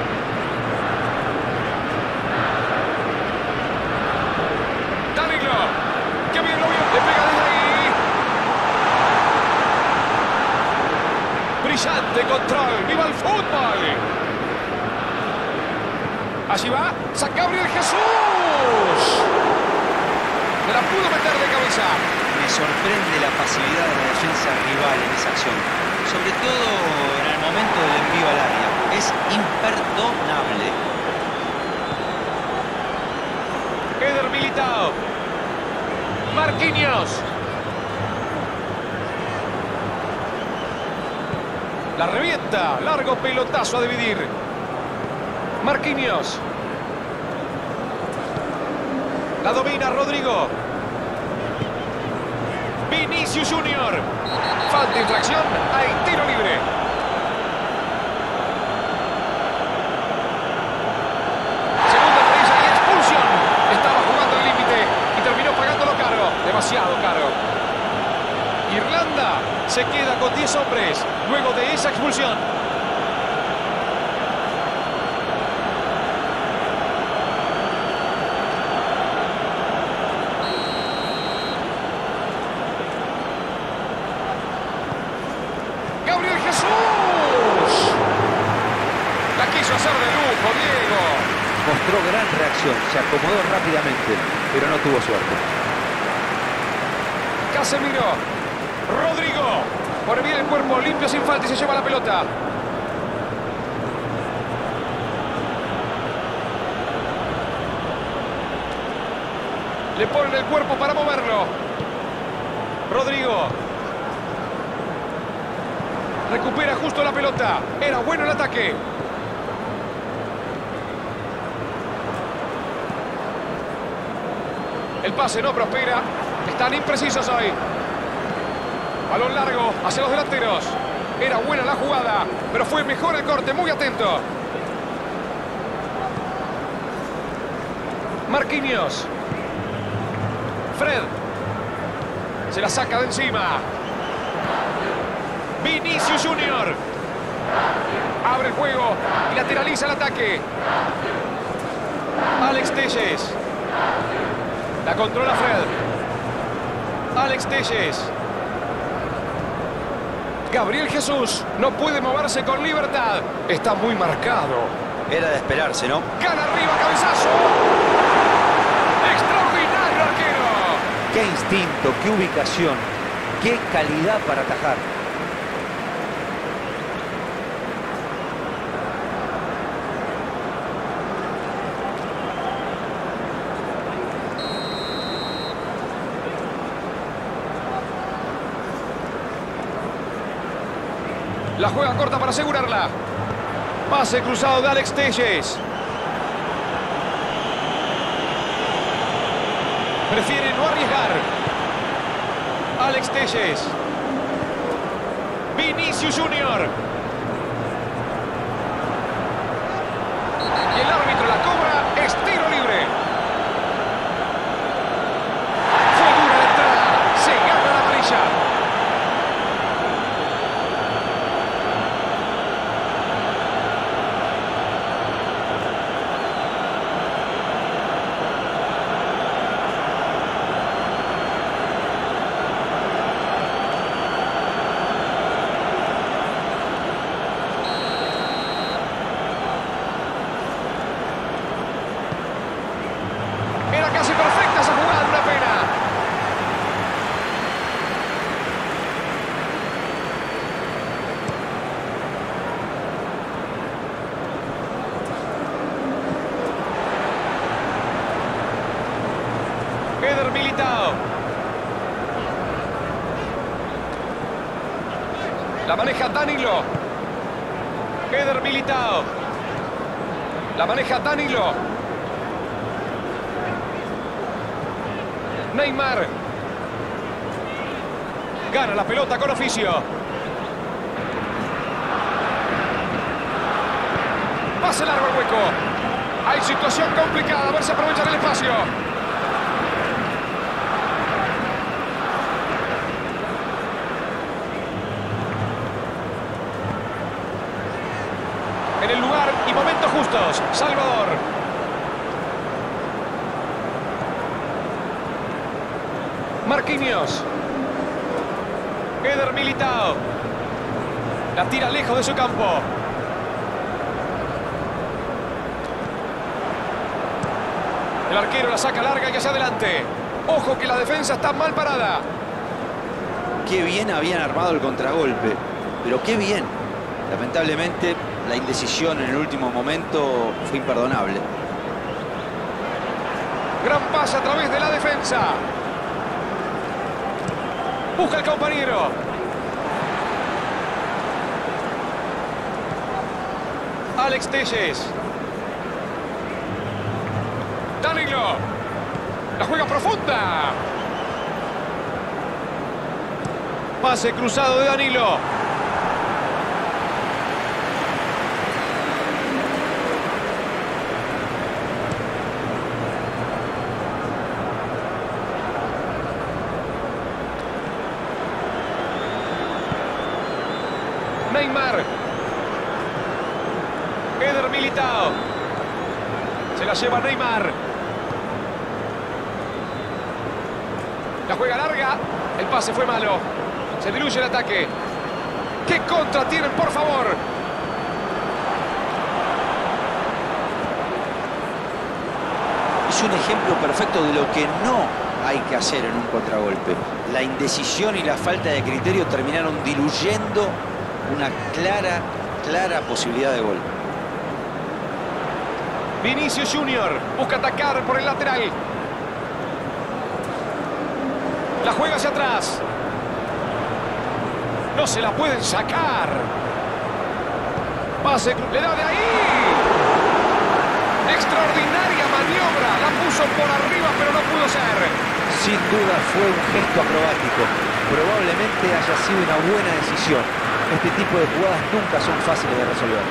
Danilo. ¡Qué bien lo vio! Le pega desde ahí. Brillante control. ¡Viva el fútbol! Allí va. ¡San Gabriel Jesús! Me la pudo meter de cabeza. Me sorprende la pasividad de la defensa rival en esa acción. Sobre todo en el momento del envío al área. Es imperdonable. Eder Militao. Marquinhos. La revienta. Largo pelotazo a dividir. Marquinhos. La domina Rodrigo. Vinicius Junior. Falta de infracción. Hay tiro libre. Segunda amarilla y expulsión. Estaba jugando al límite y terminó pagándolo caro. Demasiado caro. Irlanda se queda con 10 hombres luego de esa expulsión. Hijo Diego. Mostró gran reacción, se acomodó rápidamente, pero no tuvo suerte. Casemiro. Rodrigo. Pone bien el cuerpo, limpio sin falta y se lleva la pelota. Le ponen el cuerpo para moverlo. Rodrigo. Recupera justo la pelota. Era bueno el ataque. El pase no prospera. Están imprecisos hoy. Balón largo hacia los delanteros. Era buena la jugada, pero fue mejor el corte. Muy atento. Marquinhos. Fred. Se la saca de encima. Vinicius Junior. Abre el juego y lateraliza el ataque. Alex Telles. La controla Fred. Alex Telles. Gabriel Jesús no puede moverse con libertad. Está muy marcado. Era de esperarse, ¿no? Gana arriba, cabezazo. Extraordinario arquero. Qué instinto, qué ubicación, qué calidad para atajar. La juega corta para asegurarla. Pase cruzado de Alex Telles. Prefiere no arriesgar. Alex Telles. Vinicius Junior. Y el árbitro la cobra. Es tiro libre. Fue dura la entrada. Se gana la amarilla. Casi perfecta esa jugada, una pena. Eder Militao. La maneja Danilo. Eder Militao. La maneja Danilo. Neymar. Gana la pelota con oficio. Pase largo al hueco. Hay situación complicada. A ver si aprovechan el espacio. En el lugar y momentos justos. Salvador. Marquinhos. Eder Militao. La tira lejos de su campo. El arquero la saca larga y hacia adelante. Ojo que la defensa está mal parada. Qué bien habían armado el contragolpe, pero qué bien. Lamentablemente, la indecisión en el último momento fue imperdonable. Gran pase a través de la defensa. Busca el compañero. Alex Telles. Danilo. La juega profunda. Pase cruzado de Danilo. Neymar. Eder Militao. Se la lleva Neymar. La juega larga. El pase fue malo. Se diluye el ataque. ¿Qué contra tienen, por favor? es un ejemplo perfecto de lo que no hay que hacer en un contragolpe. La indecisión y la falta de criterio terminaron diluyendo una clara posibilidad de gol. Vinicius Junior busca atacar por el lateral. La juega hacia atrás. No se la pueden sacar. Pase, le da de ahí. Extraordinaria maniobra. La puso por arriba, pero no pudo ser. Sin duda fue un gesto acrobático. Probablemente haya sido una buena decisión. Este tipo de jugadas nunca son fáciles de resolver.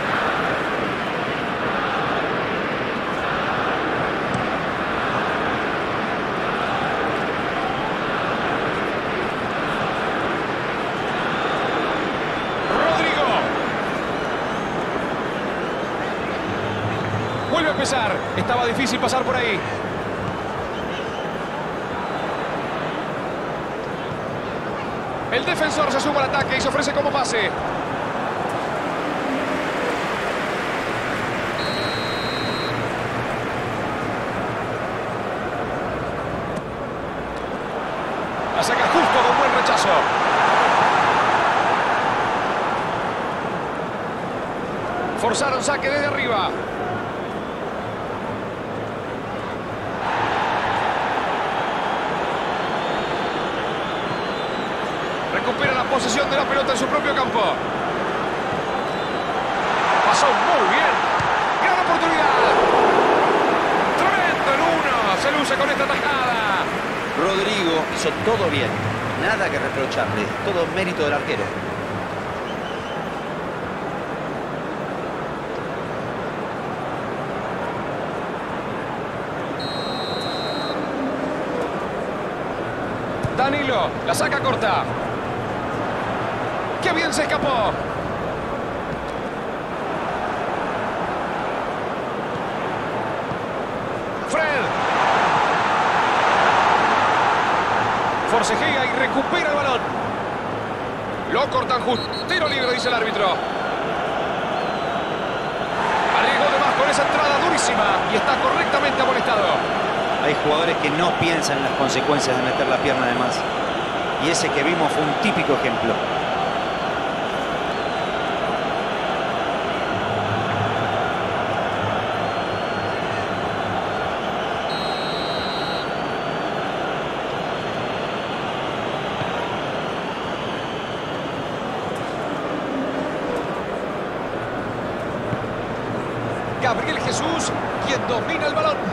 Vuelve a empezar. Estaba difícil pasar por ahí. El defensor se suma al ataque y se ofrece como pase. La saca justo con buen rechazo. Forzaron saque desde arriba. Recupera la posesión de la pelota en su propio campo. Pasó muy bien. Gran oportunidad. Tremendo en uno. Se luce con esta tajada. Rodrigo hizo todo bien. Nada que reprocharle. Todo mérito del arquero. Danilo, la saca corta. ¡Qué bien se escapó! Fred. Forcejea y recupera el balón. Lo cortan justo. Tiro libre, dice el árbitro. Arriesgó de más con esa entrada durísima y está correctamente amonestado. Hay jugadores que no piensan en las consecuencias de meter la pierna de más. Y ese que vimos fue un típico ejemplo. Gabriel Jesús, quien domina el balón.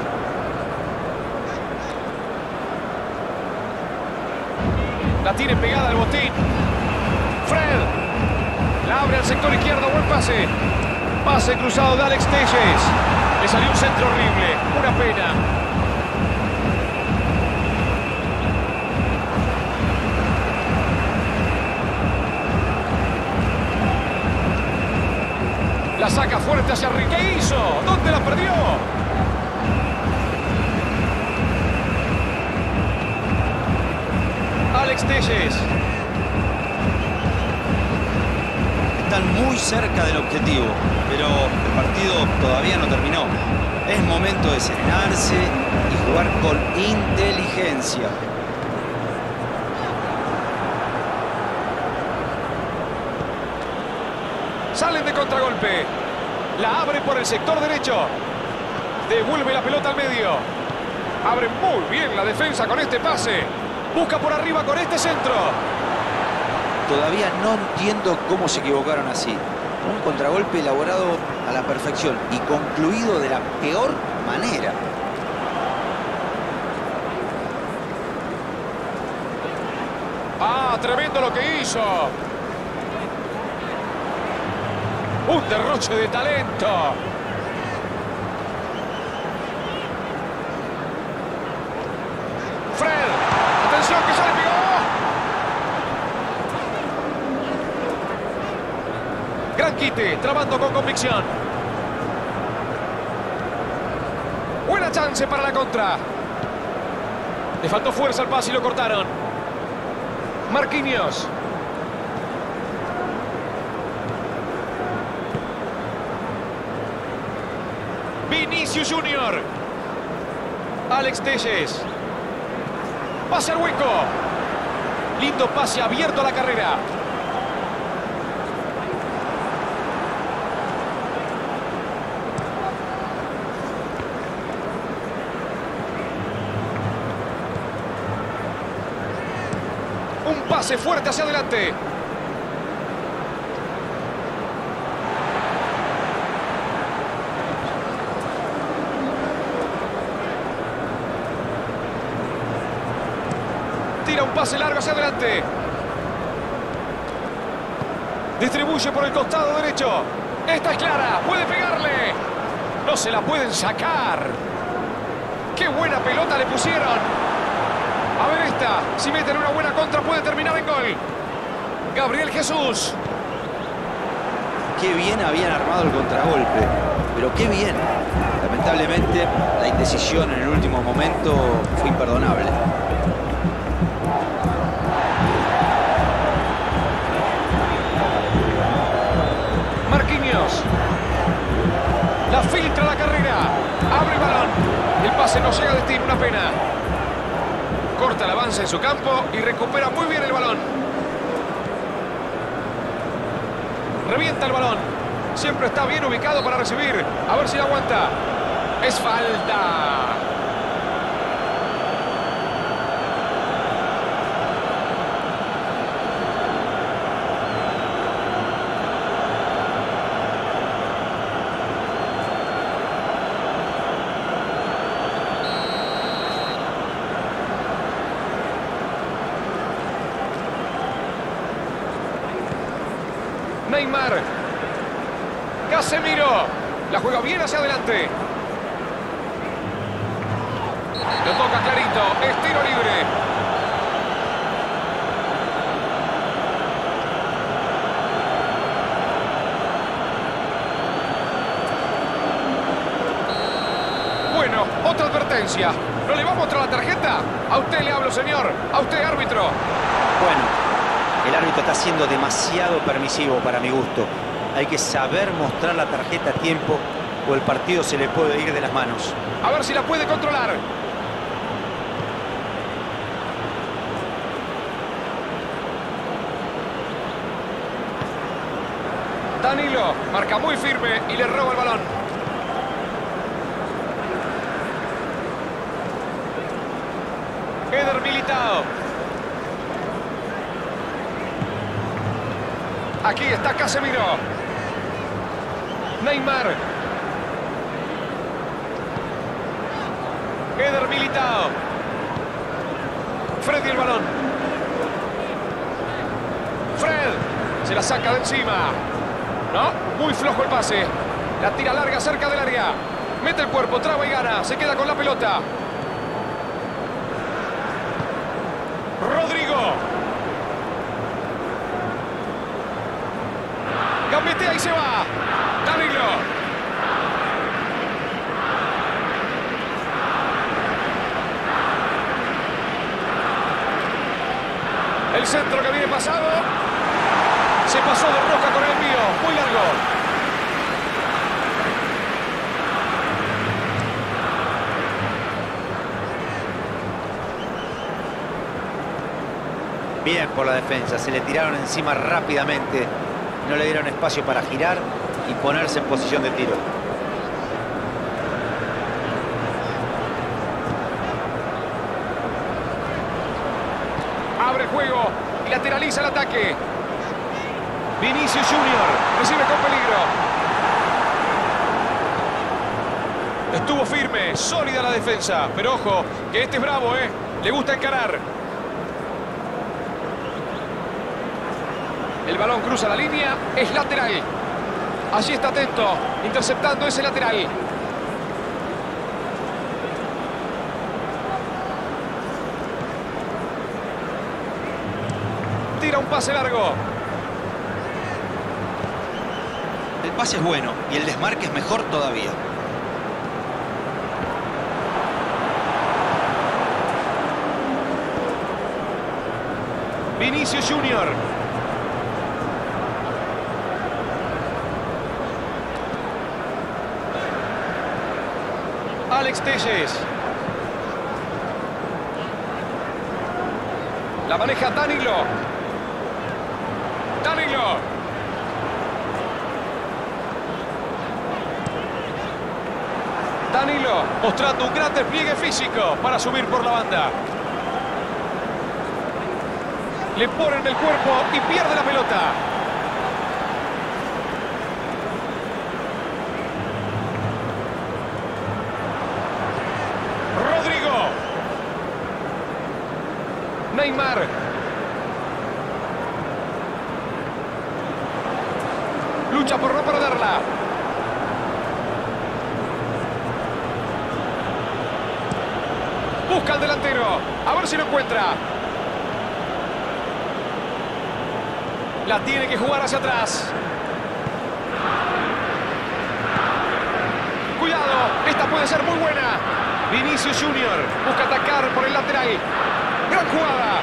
La tiene pegada al botín. Fred. La abre al sector izquierdo. Buen pase. Pase cruzado de Alex Telles. Le salió un centro horrible. Una pena. La saca fuerte hacia arriba. ¿Qué hizo? ¿Dónde la perdió? Alex Telles. Están muy cerca del objetivo, pero el partido todavía no terminó. Es momento de serenarse y jugar con inteligencia. Salen de contragolpe. La abre por el sector derecho. Devuelve la pelota al medio. Abre muy bien la defensa con este pase. Busca por arriba con este centro. Todavía no entiendo cómo se equivocaron así. Un contragolpe elaborado a la perfección y concluido de la peor manera. Ah, tremendo lo que hizo. Un derroche de talento. Fred. Atención que sale pegó. Gran quite, trabando con convicción. Buena chance para la contra. Le faltó fuerza al pase y lo cortaron. Marquinhos. Vinicius Junior. Alex Telles. Pase al hueco. Lindo pase abierto a la carrera. Un pase fuerte hacia adelante. Tira un pase largo hacia adelante. Distribuye por el costado derecho. Esta es clara. Puede pegarle. No se la pueden sacar. ¡Qué buena pelota le pusieron! A ver esta. Si meten una buena contra puede terminar en gol. Gabriel Jesús. Qué bien habían armado el contragolpe. Pero qué bien. Lamentablemente, la indecisión en el último momento fue imperdonable. Marquinhos. La filtra la carrera. Abre el balón. El pase no llega a destino, una pena. Corta el avance en su campo y recupera muy bien el balón. Revienta el balón. Siempre está bien ubicado para recibir. A ver si la aguanta. Es falta. Neymar. Casemiro. La juega bien hacia adelante. Lo toca clarito. Es tiro libre. Bueno, otra advertencia. ¿No le va a mostrar la tarjeta? A usted le hablo, señor. A usted, árbitro. Bueno. El árbitro está siendo demasiado permisivo para mi gusto. Hay que saber mostrar la tarjeta a tiempo o el partido se le puede ir de las manos. A ver si la puede controlar. Danilo marca muy firme y le roba el balón. Eder Militao. Aquí está Casemiro. Neymar. Eder Militao. Freddy el balón. Fred. Se la saca de encima. No, muy flojo el pase. La tira larga cerca del área. Mete el cuerpo, traba y gana. Se queda con la pelota. Rodrigo. Gambetea y se va. Danilo. El centro que viene pasado. Se pasó de roja con el envío. Muy largo. Bien por la defensa. Se le tiraron encima rápidamente. No le dieron espacio para girar y ponerse en posición de tiro. Abre el juego y lateraliza el ataque. Vinicius Junior recibe con peligro. Estuvo firme, sólida la defensa. Pero ojo, que este es bravo, ¿eh? Le gusta encarar. El balón cruza la línea, es lateral. Allí está atento, interceptando ese lateral. Tira un pase largo. El pase es bueno y el desmarque es mejor todavía. Vinicius Junior. Alex Telles. La maneja Danilo. Danilo. Danilo mostrando un gran despliegue físico para subir por la banda. Le ponen el cuerpo y pierde la pelota. Rodrigo. Neymar. Lucha por no perderla. Busca al delantero. A ver si lo encuentra. La tiene que jugar hacia atrás. Cuidado. Esta puede ser muy buena. Vinicius Junior busca atacar por el lateral. Gran jugada.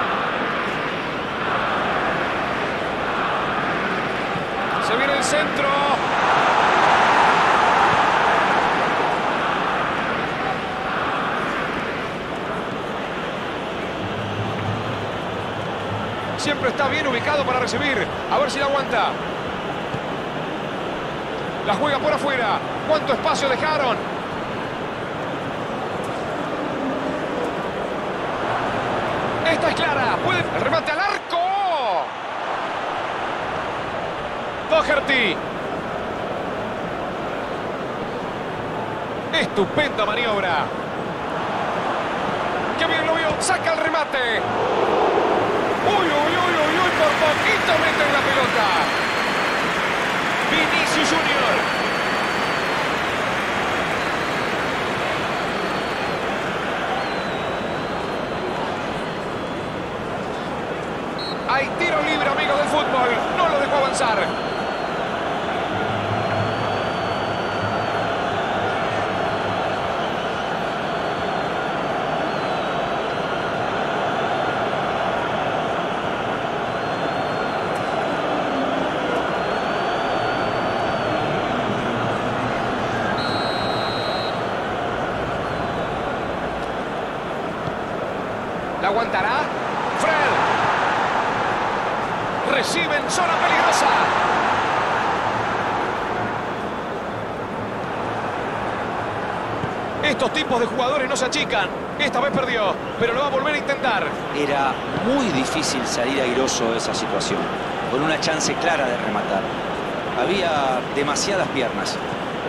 Se viene el centro. Siempre está bien ubicado para recibir. A ver si la aguanta. La juega por afuera. ¿Cuánto espacio dejaron? Esta es clara. Puede el remate al arco. Doherty. Estupenda maniobra. ¡Qué bien lo vio! ¡Saca el remate! ¡Uy, uy, uy, uy, uy! Por poquito meten la pelota. Vinicius Junior. Hay tiro libre, amigos del fútbol. No lo dejó avanzar. ¿La aguantará? Fred. Recibe en zona peligrosa. Estos tipos de jugadores no se achican. Esta vez perdió, pero lo va a volver a intentar. Era muy difícil salir airoso de esa situación, con una chance clara de rematar. Había demasiadas piernas.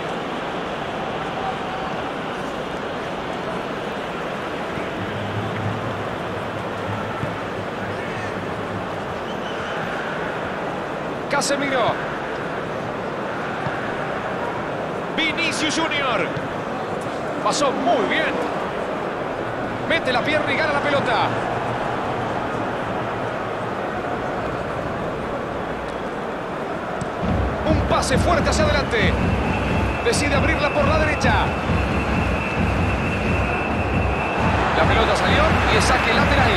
Casemiro. Vinicius Junior. Pasó muy bien. Mete la pierna y gana la pelota. Un pase fuerte hacia adelante. Decide abrirla por la derecha. La pelota salió y es saque lateral.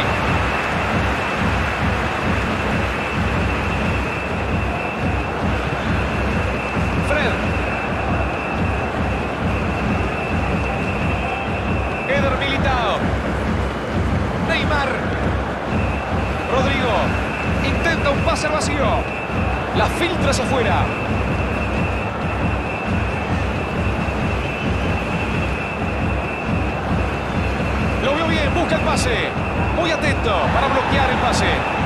Neymar. Rodrigo intenta un pase al vacío. La filtra hacia afuera. Lo vio bien, busca el pase. Muy atento para bloquear el pase.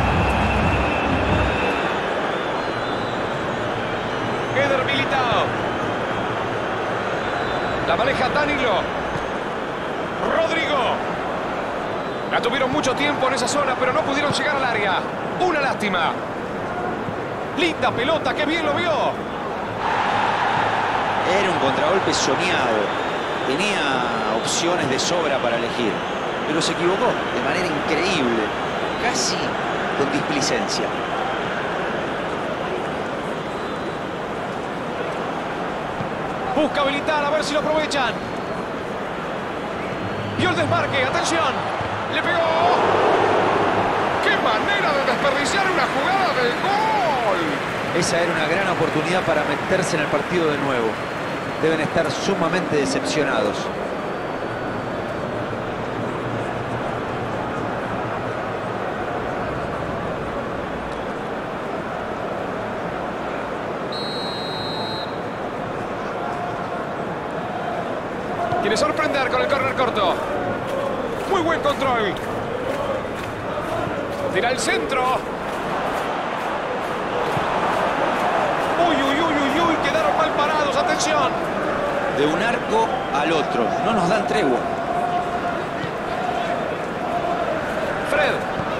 Eder Militao. La maneja Danilo. Rodrigo. La tuvieron mucho tiempo en esa zona, pero no pudieron llegar al área. Una lástima. Linda pelota, qué bien lo vio. Era un contragolpe soñado. Tenía opciones de sobra para elegir, pero se equivocó de manera increíble, casi con displicencia. Busca habilitar, a ver si lo aprovechan. Vio el desmarque, atención. ¡Le pegó! ¡Qué manera de desperdiciar una jugada de gol! Esa era una gran oportunidad para meterse en el partido de nuevo. Deben estar sumamente decepcionados. Quiere sorprender con el córner corto. Muy buen control. Tira el centro. Uy, uy, uy, uy, uy. Quedaron mal parados. Atención. De un arco al otro. No nos dan tregua. Fred.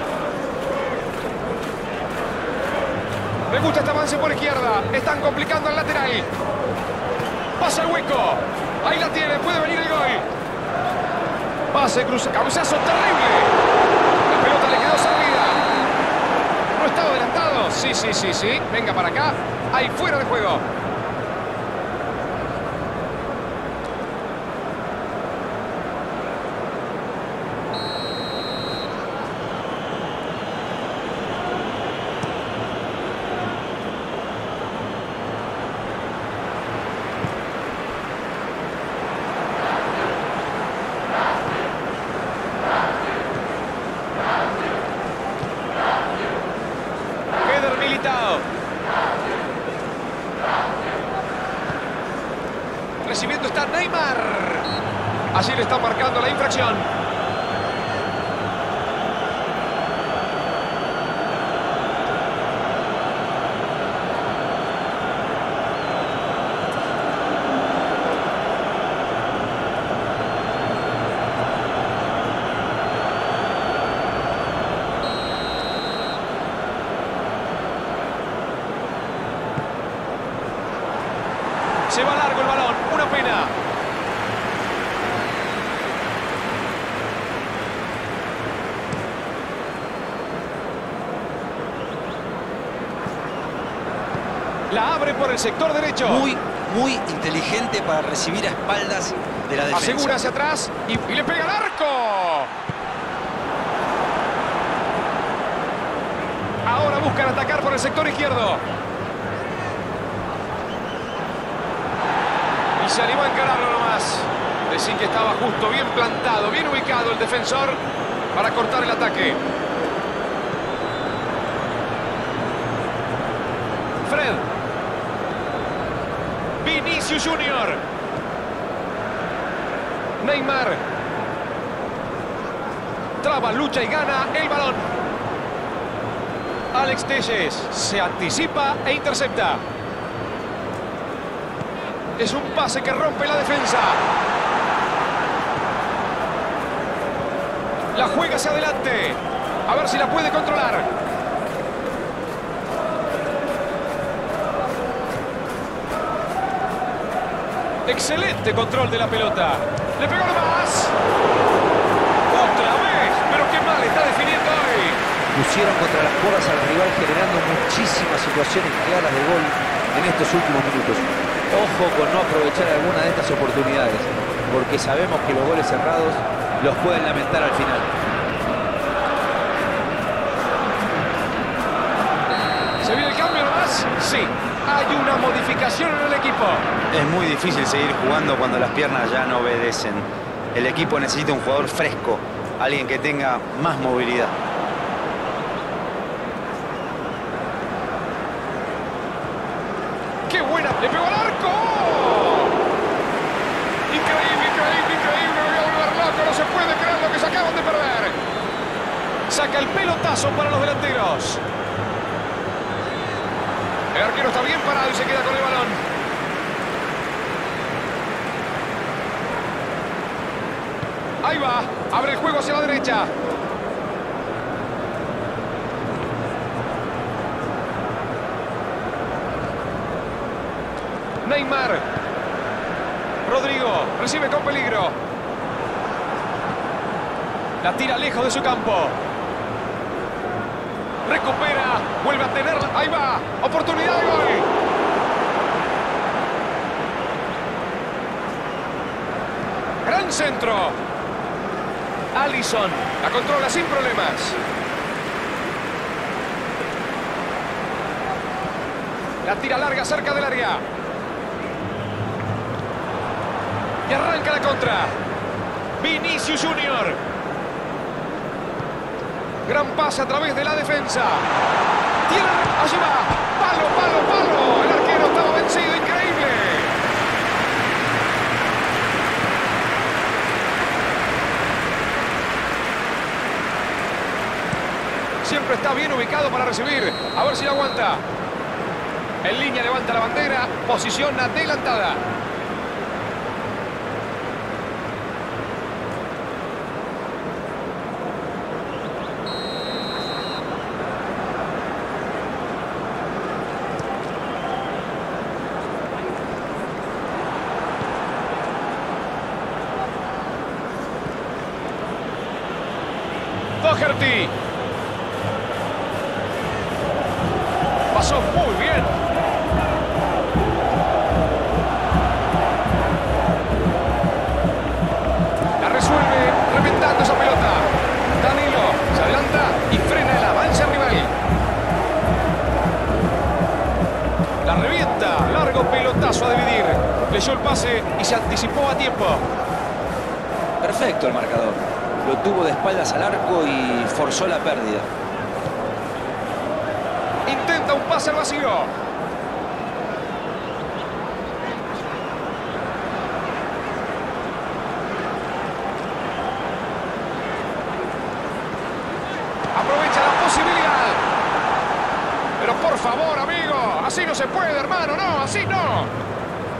Me gusta este avance por izquierda. Están complicando el lateral. Pasa el hueco. Ahí la tiene. Puede venir el gol. Pase, cruza. Cabezazo terrible. La pelota le quedó servida. ¿No estaba adelantado? Sí, sí, sí, sí. Venga para acá. Ahí fuera de juego. Recibiendo está Neymar. Así le están marcando la infracción. Se va largo el balón, una pena. La abre por el sector derecho. Muy inteligente para recibir a espaldas de la defensa. Asegura hacia atrás y le pega al arco. Ahora buscan atacar por el sector izquierdo. Y se animó a encararlo nomás. Decir que estaba justo, bien plantado, bien ubicado el defensor para cortar el ataque. Fred. Vinicius Junior. Neymar. Traba, lucha y gana el balón. Alex Telles se anticipa e intercepta. Es un pase que rompe la defensa. La juega hacia adelante. A ver si la puede controlar. Excelente control de la pelota. Le pegó nomás. Otra vez. Pero qué mal está definiendo hoy. Pusieron contra las cuerdas al rival generando muchísimas situaciones claras de gol en estos últimos minutos. Ojo con no aprovechar alguna de estas oportunidades, porque sabemos que los goles cerrados los pueden lamentar al final. ¿Se viene el cambio nomás? Sí, hay una modificación en el equipo. Es muy difícil seguir jugando cuando las piernas ya no obedecen. El equipo necesita un jugador fresco, alguien que tenga más movilidad. ¡Qué buena! ¡Le pegó al arco! Increíble, increíble, increíble. Me voy a volver loco. No se puede creer lo que se acaban de perder. Saca el pelotazo para los delanteros. El arquero está bien parado y se queda con el balón. Ahí va. Abre el juego hacia la derecha. Neymar. Rodrigo recibe con peligro. La tira lejos de su campo. Recupera. Vuelve a tenerla. Ahí va. Oportunidad de gol. Gran centro. Alisson. La controla sin problemas. La tira larga cerca del área. Y arranca la contra. Vinicius Junior. Gran pase a través de la defensa. Tiene... Allí va. Palo, palo, palo. El arquero estaba vencido. Increíble. siempre está bien ubicado para recibir. A ver si lo aguanta. En línea levanta la bandera. Posición adelantada. Doherty. Pasó muy bien. La resuelve reventando esa pelota. Danilo se adelanta y frena el avance rival. La revienta. Largo pelotazo a dividir. Leyó el pase y se anticipó a tiempo. Perfecto el marcador. Lo tuvo de espaldas al arco y forzó la pérdida. Intenta un pase al vacío. Aprovecha la posibilidad. Pero por favor, amigo, así no se puede, hermano, no, así no.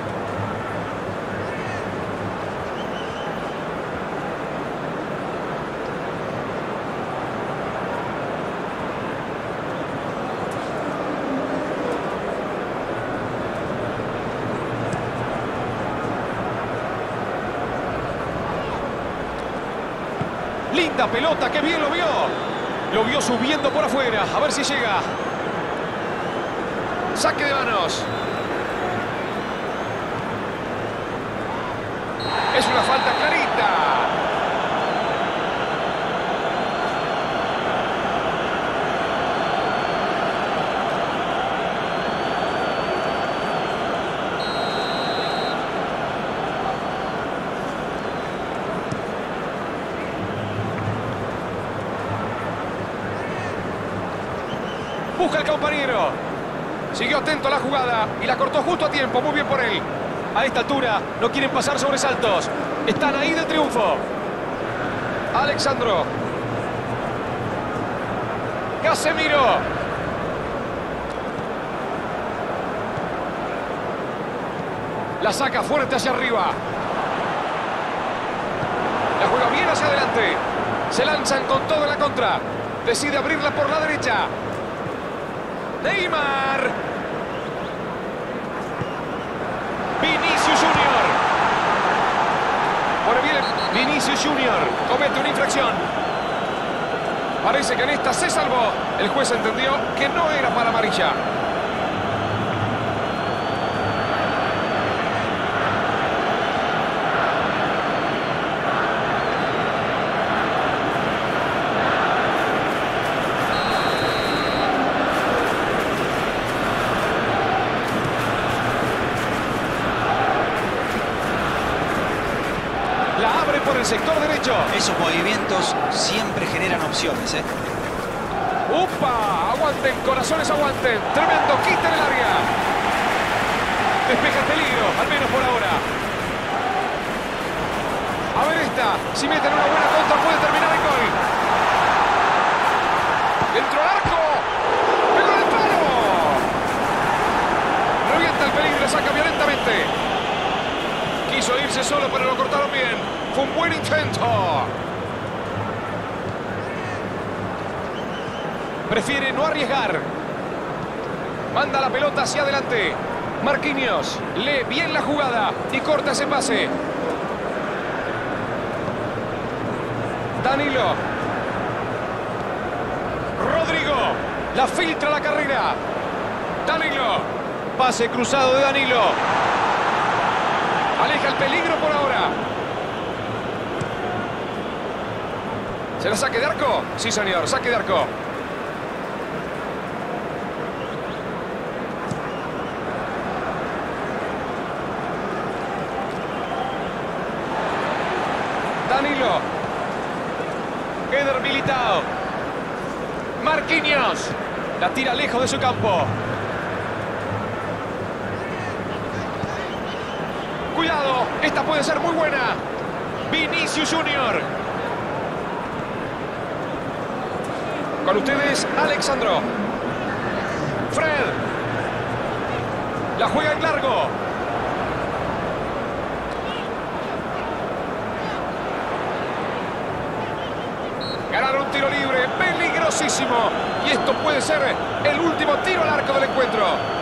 Linda pelota, qué bien lo vio. Lo vio subiendo por afuera. A ver si llega. Saque de manos. Es una falta clarita. Busca el compañero. Siguió atento a la jugada y la cortó justo a tiempo. Muy bien por él. A esta altura no quieren pasar sobresaltos. Están ahí del triunfo. Alexandro. Casemiro. La saca fuerte hacia arriba. La juega bien hacia adelante. Se lanzan con todo en la contra. Decide abrirla por la derecha. Neymar. Vinicius Junior. Por bien, Vinicius Junior comete una infracción. Parece que en esta se salvó. El juez entendió que no era para amarilla. Por el sector derecho. Esos movimientos siempre generan opciones, ¿eh? ¡Upa! Aguanten, corazones, aguanten. Tremendo quita en el área. Despeja el peligro, al menos por ahora. A ver esta. Si meten una buena contra puede terminar el gol. Dentro del arco. ¡Pegó en el palo! Revienta el peligro y la saca violentamente. Quiso irse solo, pero lo cortaron bien. Fue un buen intento. Prefiere no arriesgar. Manda la pelota hacia adelante. Marquinhos lee bien la jugada y corta ese pase. Danilo. Rodrigo. La filtra la carrera. Danilo. Pase cruzado de Danilo. Aleja el peligro por ahora. ¿Será saque de arco? Sí, señor, saque de arco. Danilo. Eder Militao. Marquinhos. La tira lejos de su campo. Cuidado, esta puede ser muy buena. Vinicius Junior. Con ustedes, Alexandro. Fred. La juega en largo. Ganaron un tiro libre, peligrosísimo. Y esto puede ser el último tiro al arco del encuentro.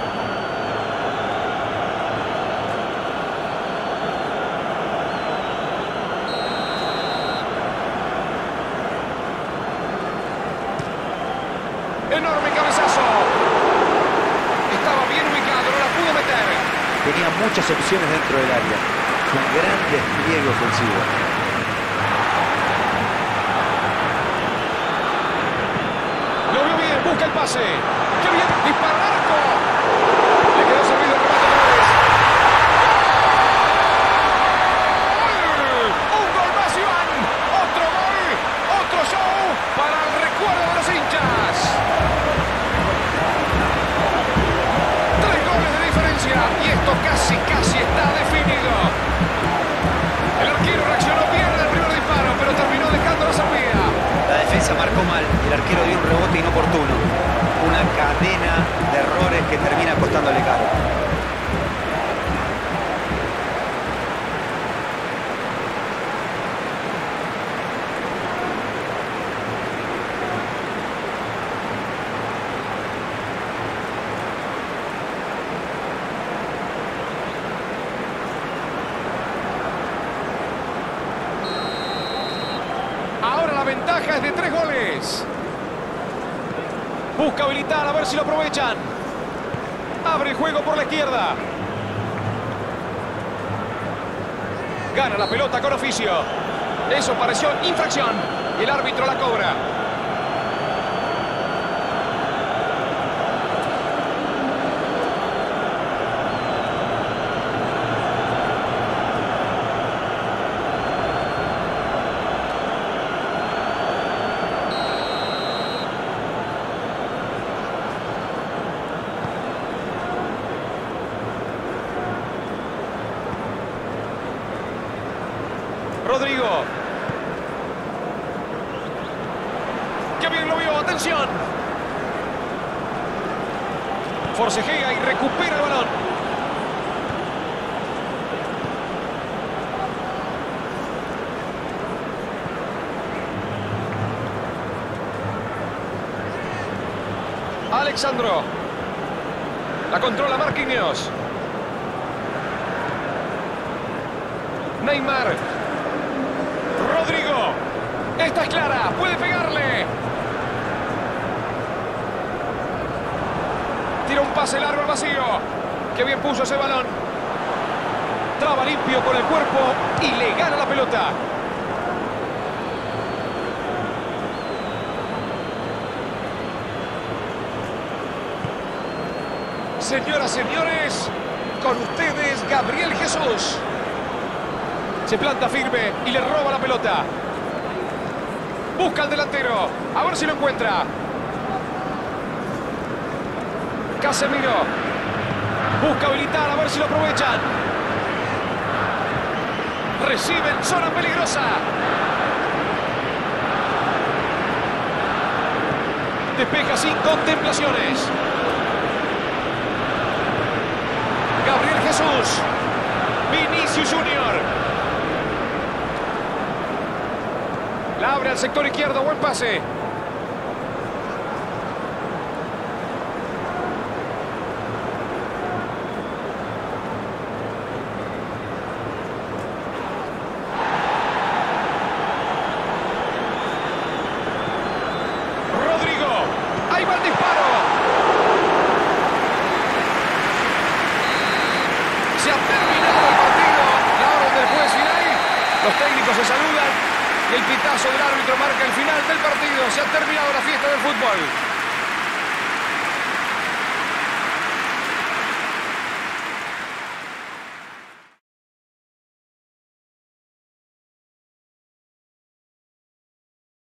Enorme cabezazo. Estaba bien ubicado, no la pudo meter. Tenía muchas opciones dentro del área. Fue un gran despliegue ofensivo. Lo vio bien, busca el pase. ¡Qué bien! ¡Dispara al arco! Le quedó servido el remate otra vez. ¡Gol! ¡Un gol más, Iván! ¡Otro gol! ¡Otro show para el recuerdo de los hinchas! 3 goles de diferencia y esto casi está definido. El arquero reaccionó bien en el primer disparo, pero terminó dejando la salida. La defensa marcó mal, el arquero dio un rebote inoportuno. Una cadena de errores que termina costándole caro. Ahora la ventaja es de 3 goles. Busca habilitar, a ver si lo aprovechan. Abre el juego por la izquierda. Gana la pelota con oficio. Eso pareció infracción. Y el árbitro la cobra. Rodrigo. ¡Qué bien lo vio! ¡Atención! Forcejea y recupera el balón. Alexandro. La controla Marquinhos. Neymar. Rodrigo. Esta es clara. Puede pegarle. Tira un pase largo al vacío. Qué bien puso ese balón. Traba limpio con el cuerpo y le gana la pelota. Señoras, señores, con ustedes Gabriel Jesús. Se planta firme y le roba la pelota. Busca al delantero. A ver si lo encuentra. Casemiro. Busca habilitar, a ver si lo aprovechan. Recibe en zona peligrosa. Despeja sin contemplaciones. Gabriel Jesús. Vinicius Junior. La abre al sector izquierdo. Buen pase. Rodrigo. Ahí va el disparo. Se ha terminado el partido. La orden del juez final. Los técnicos se saludan. Y el pitazo del árbitro marca el final del partido. Se ha terminado la fiesta del fútbol.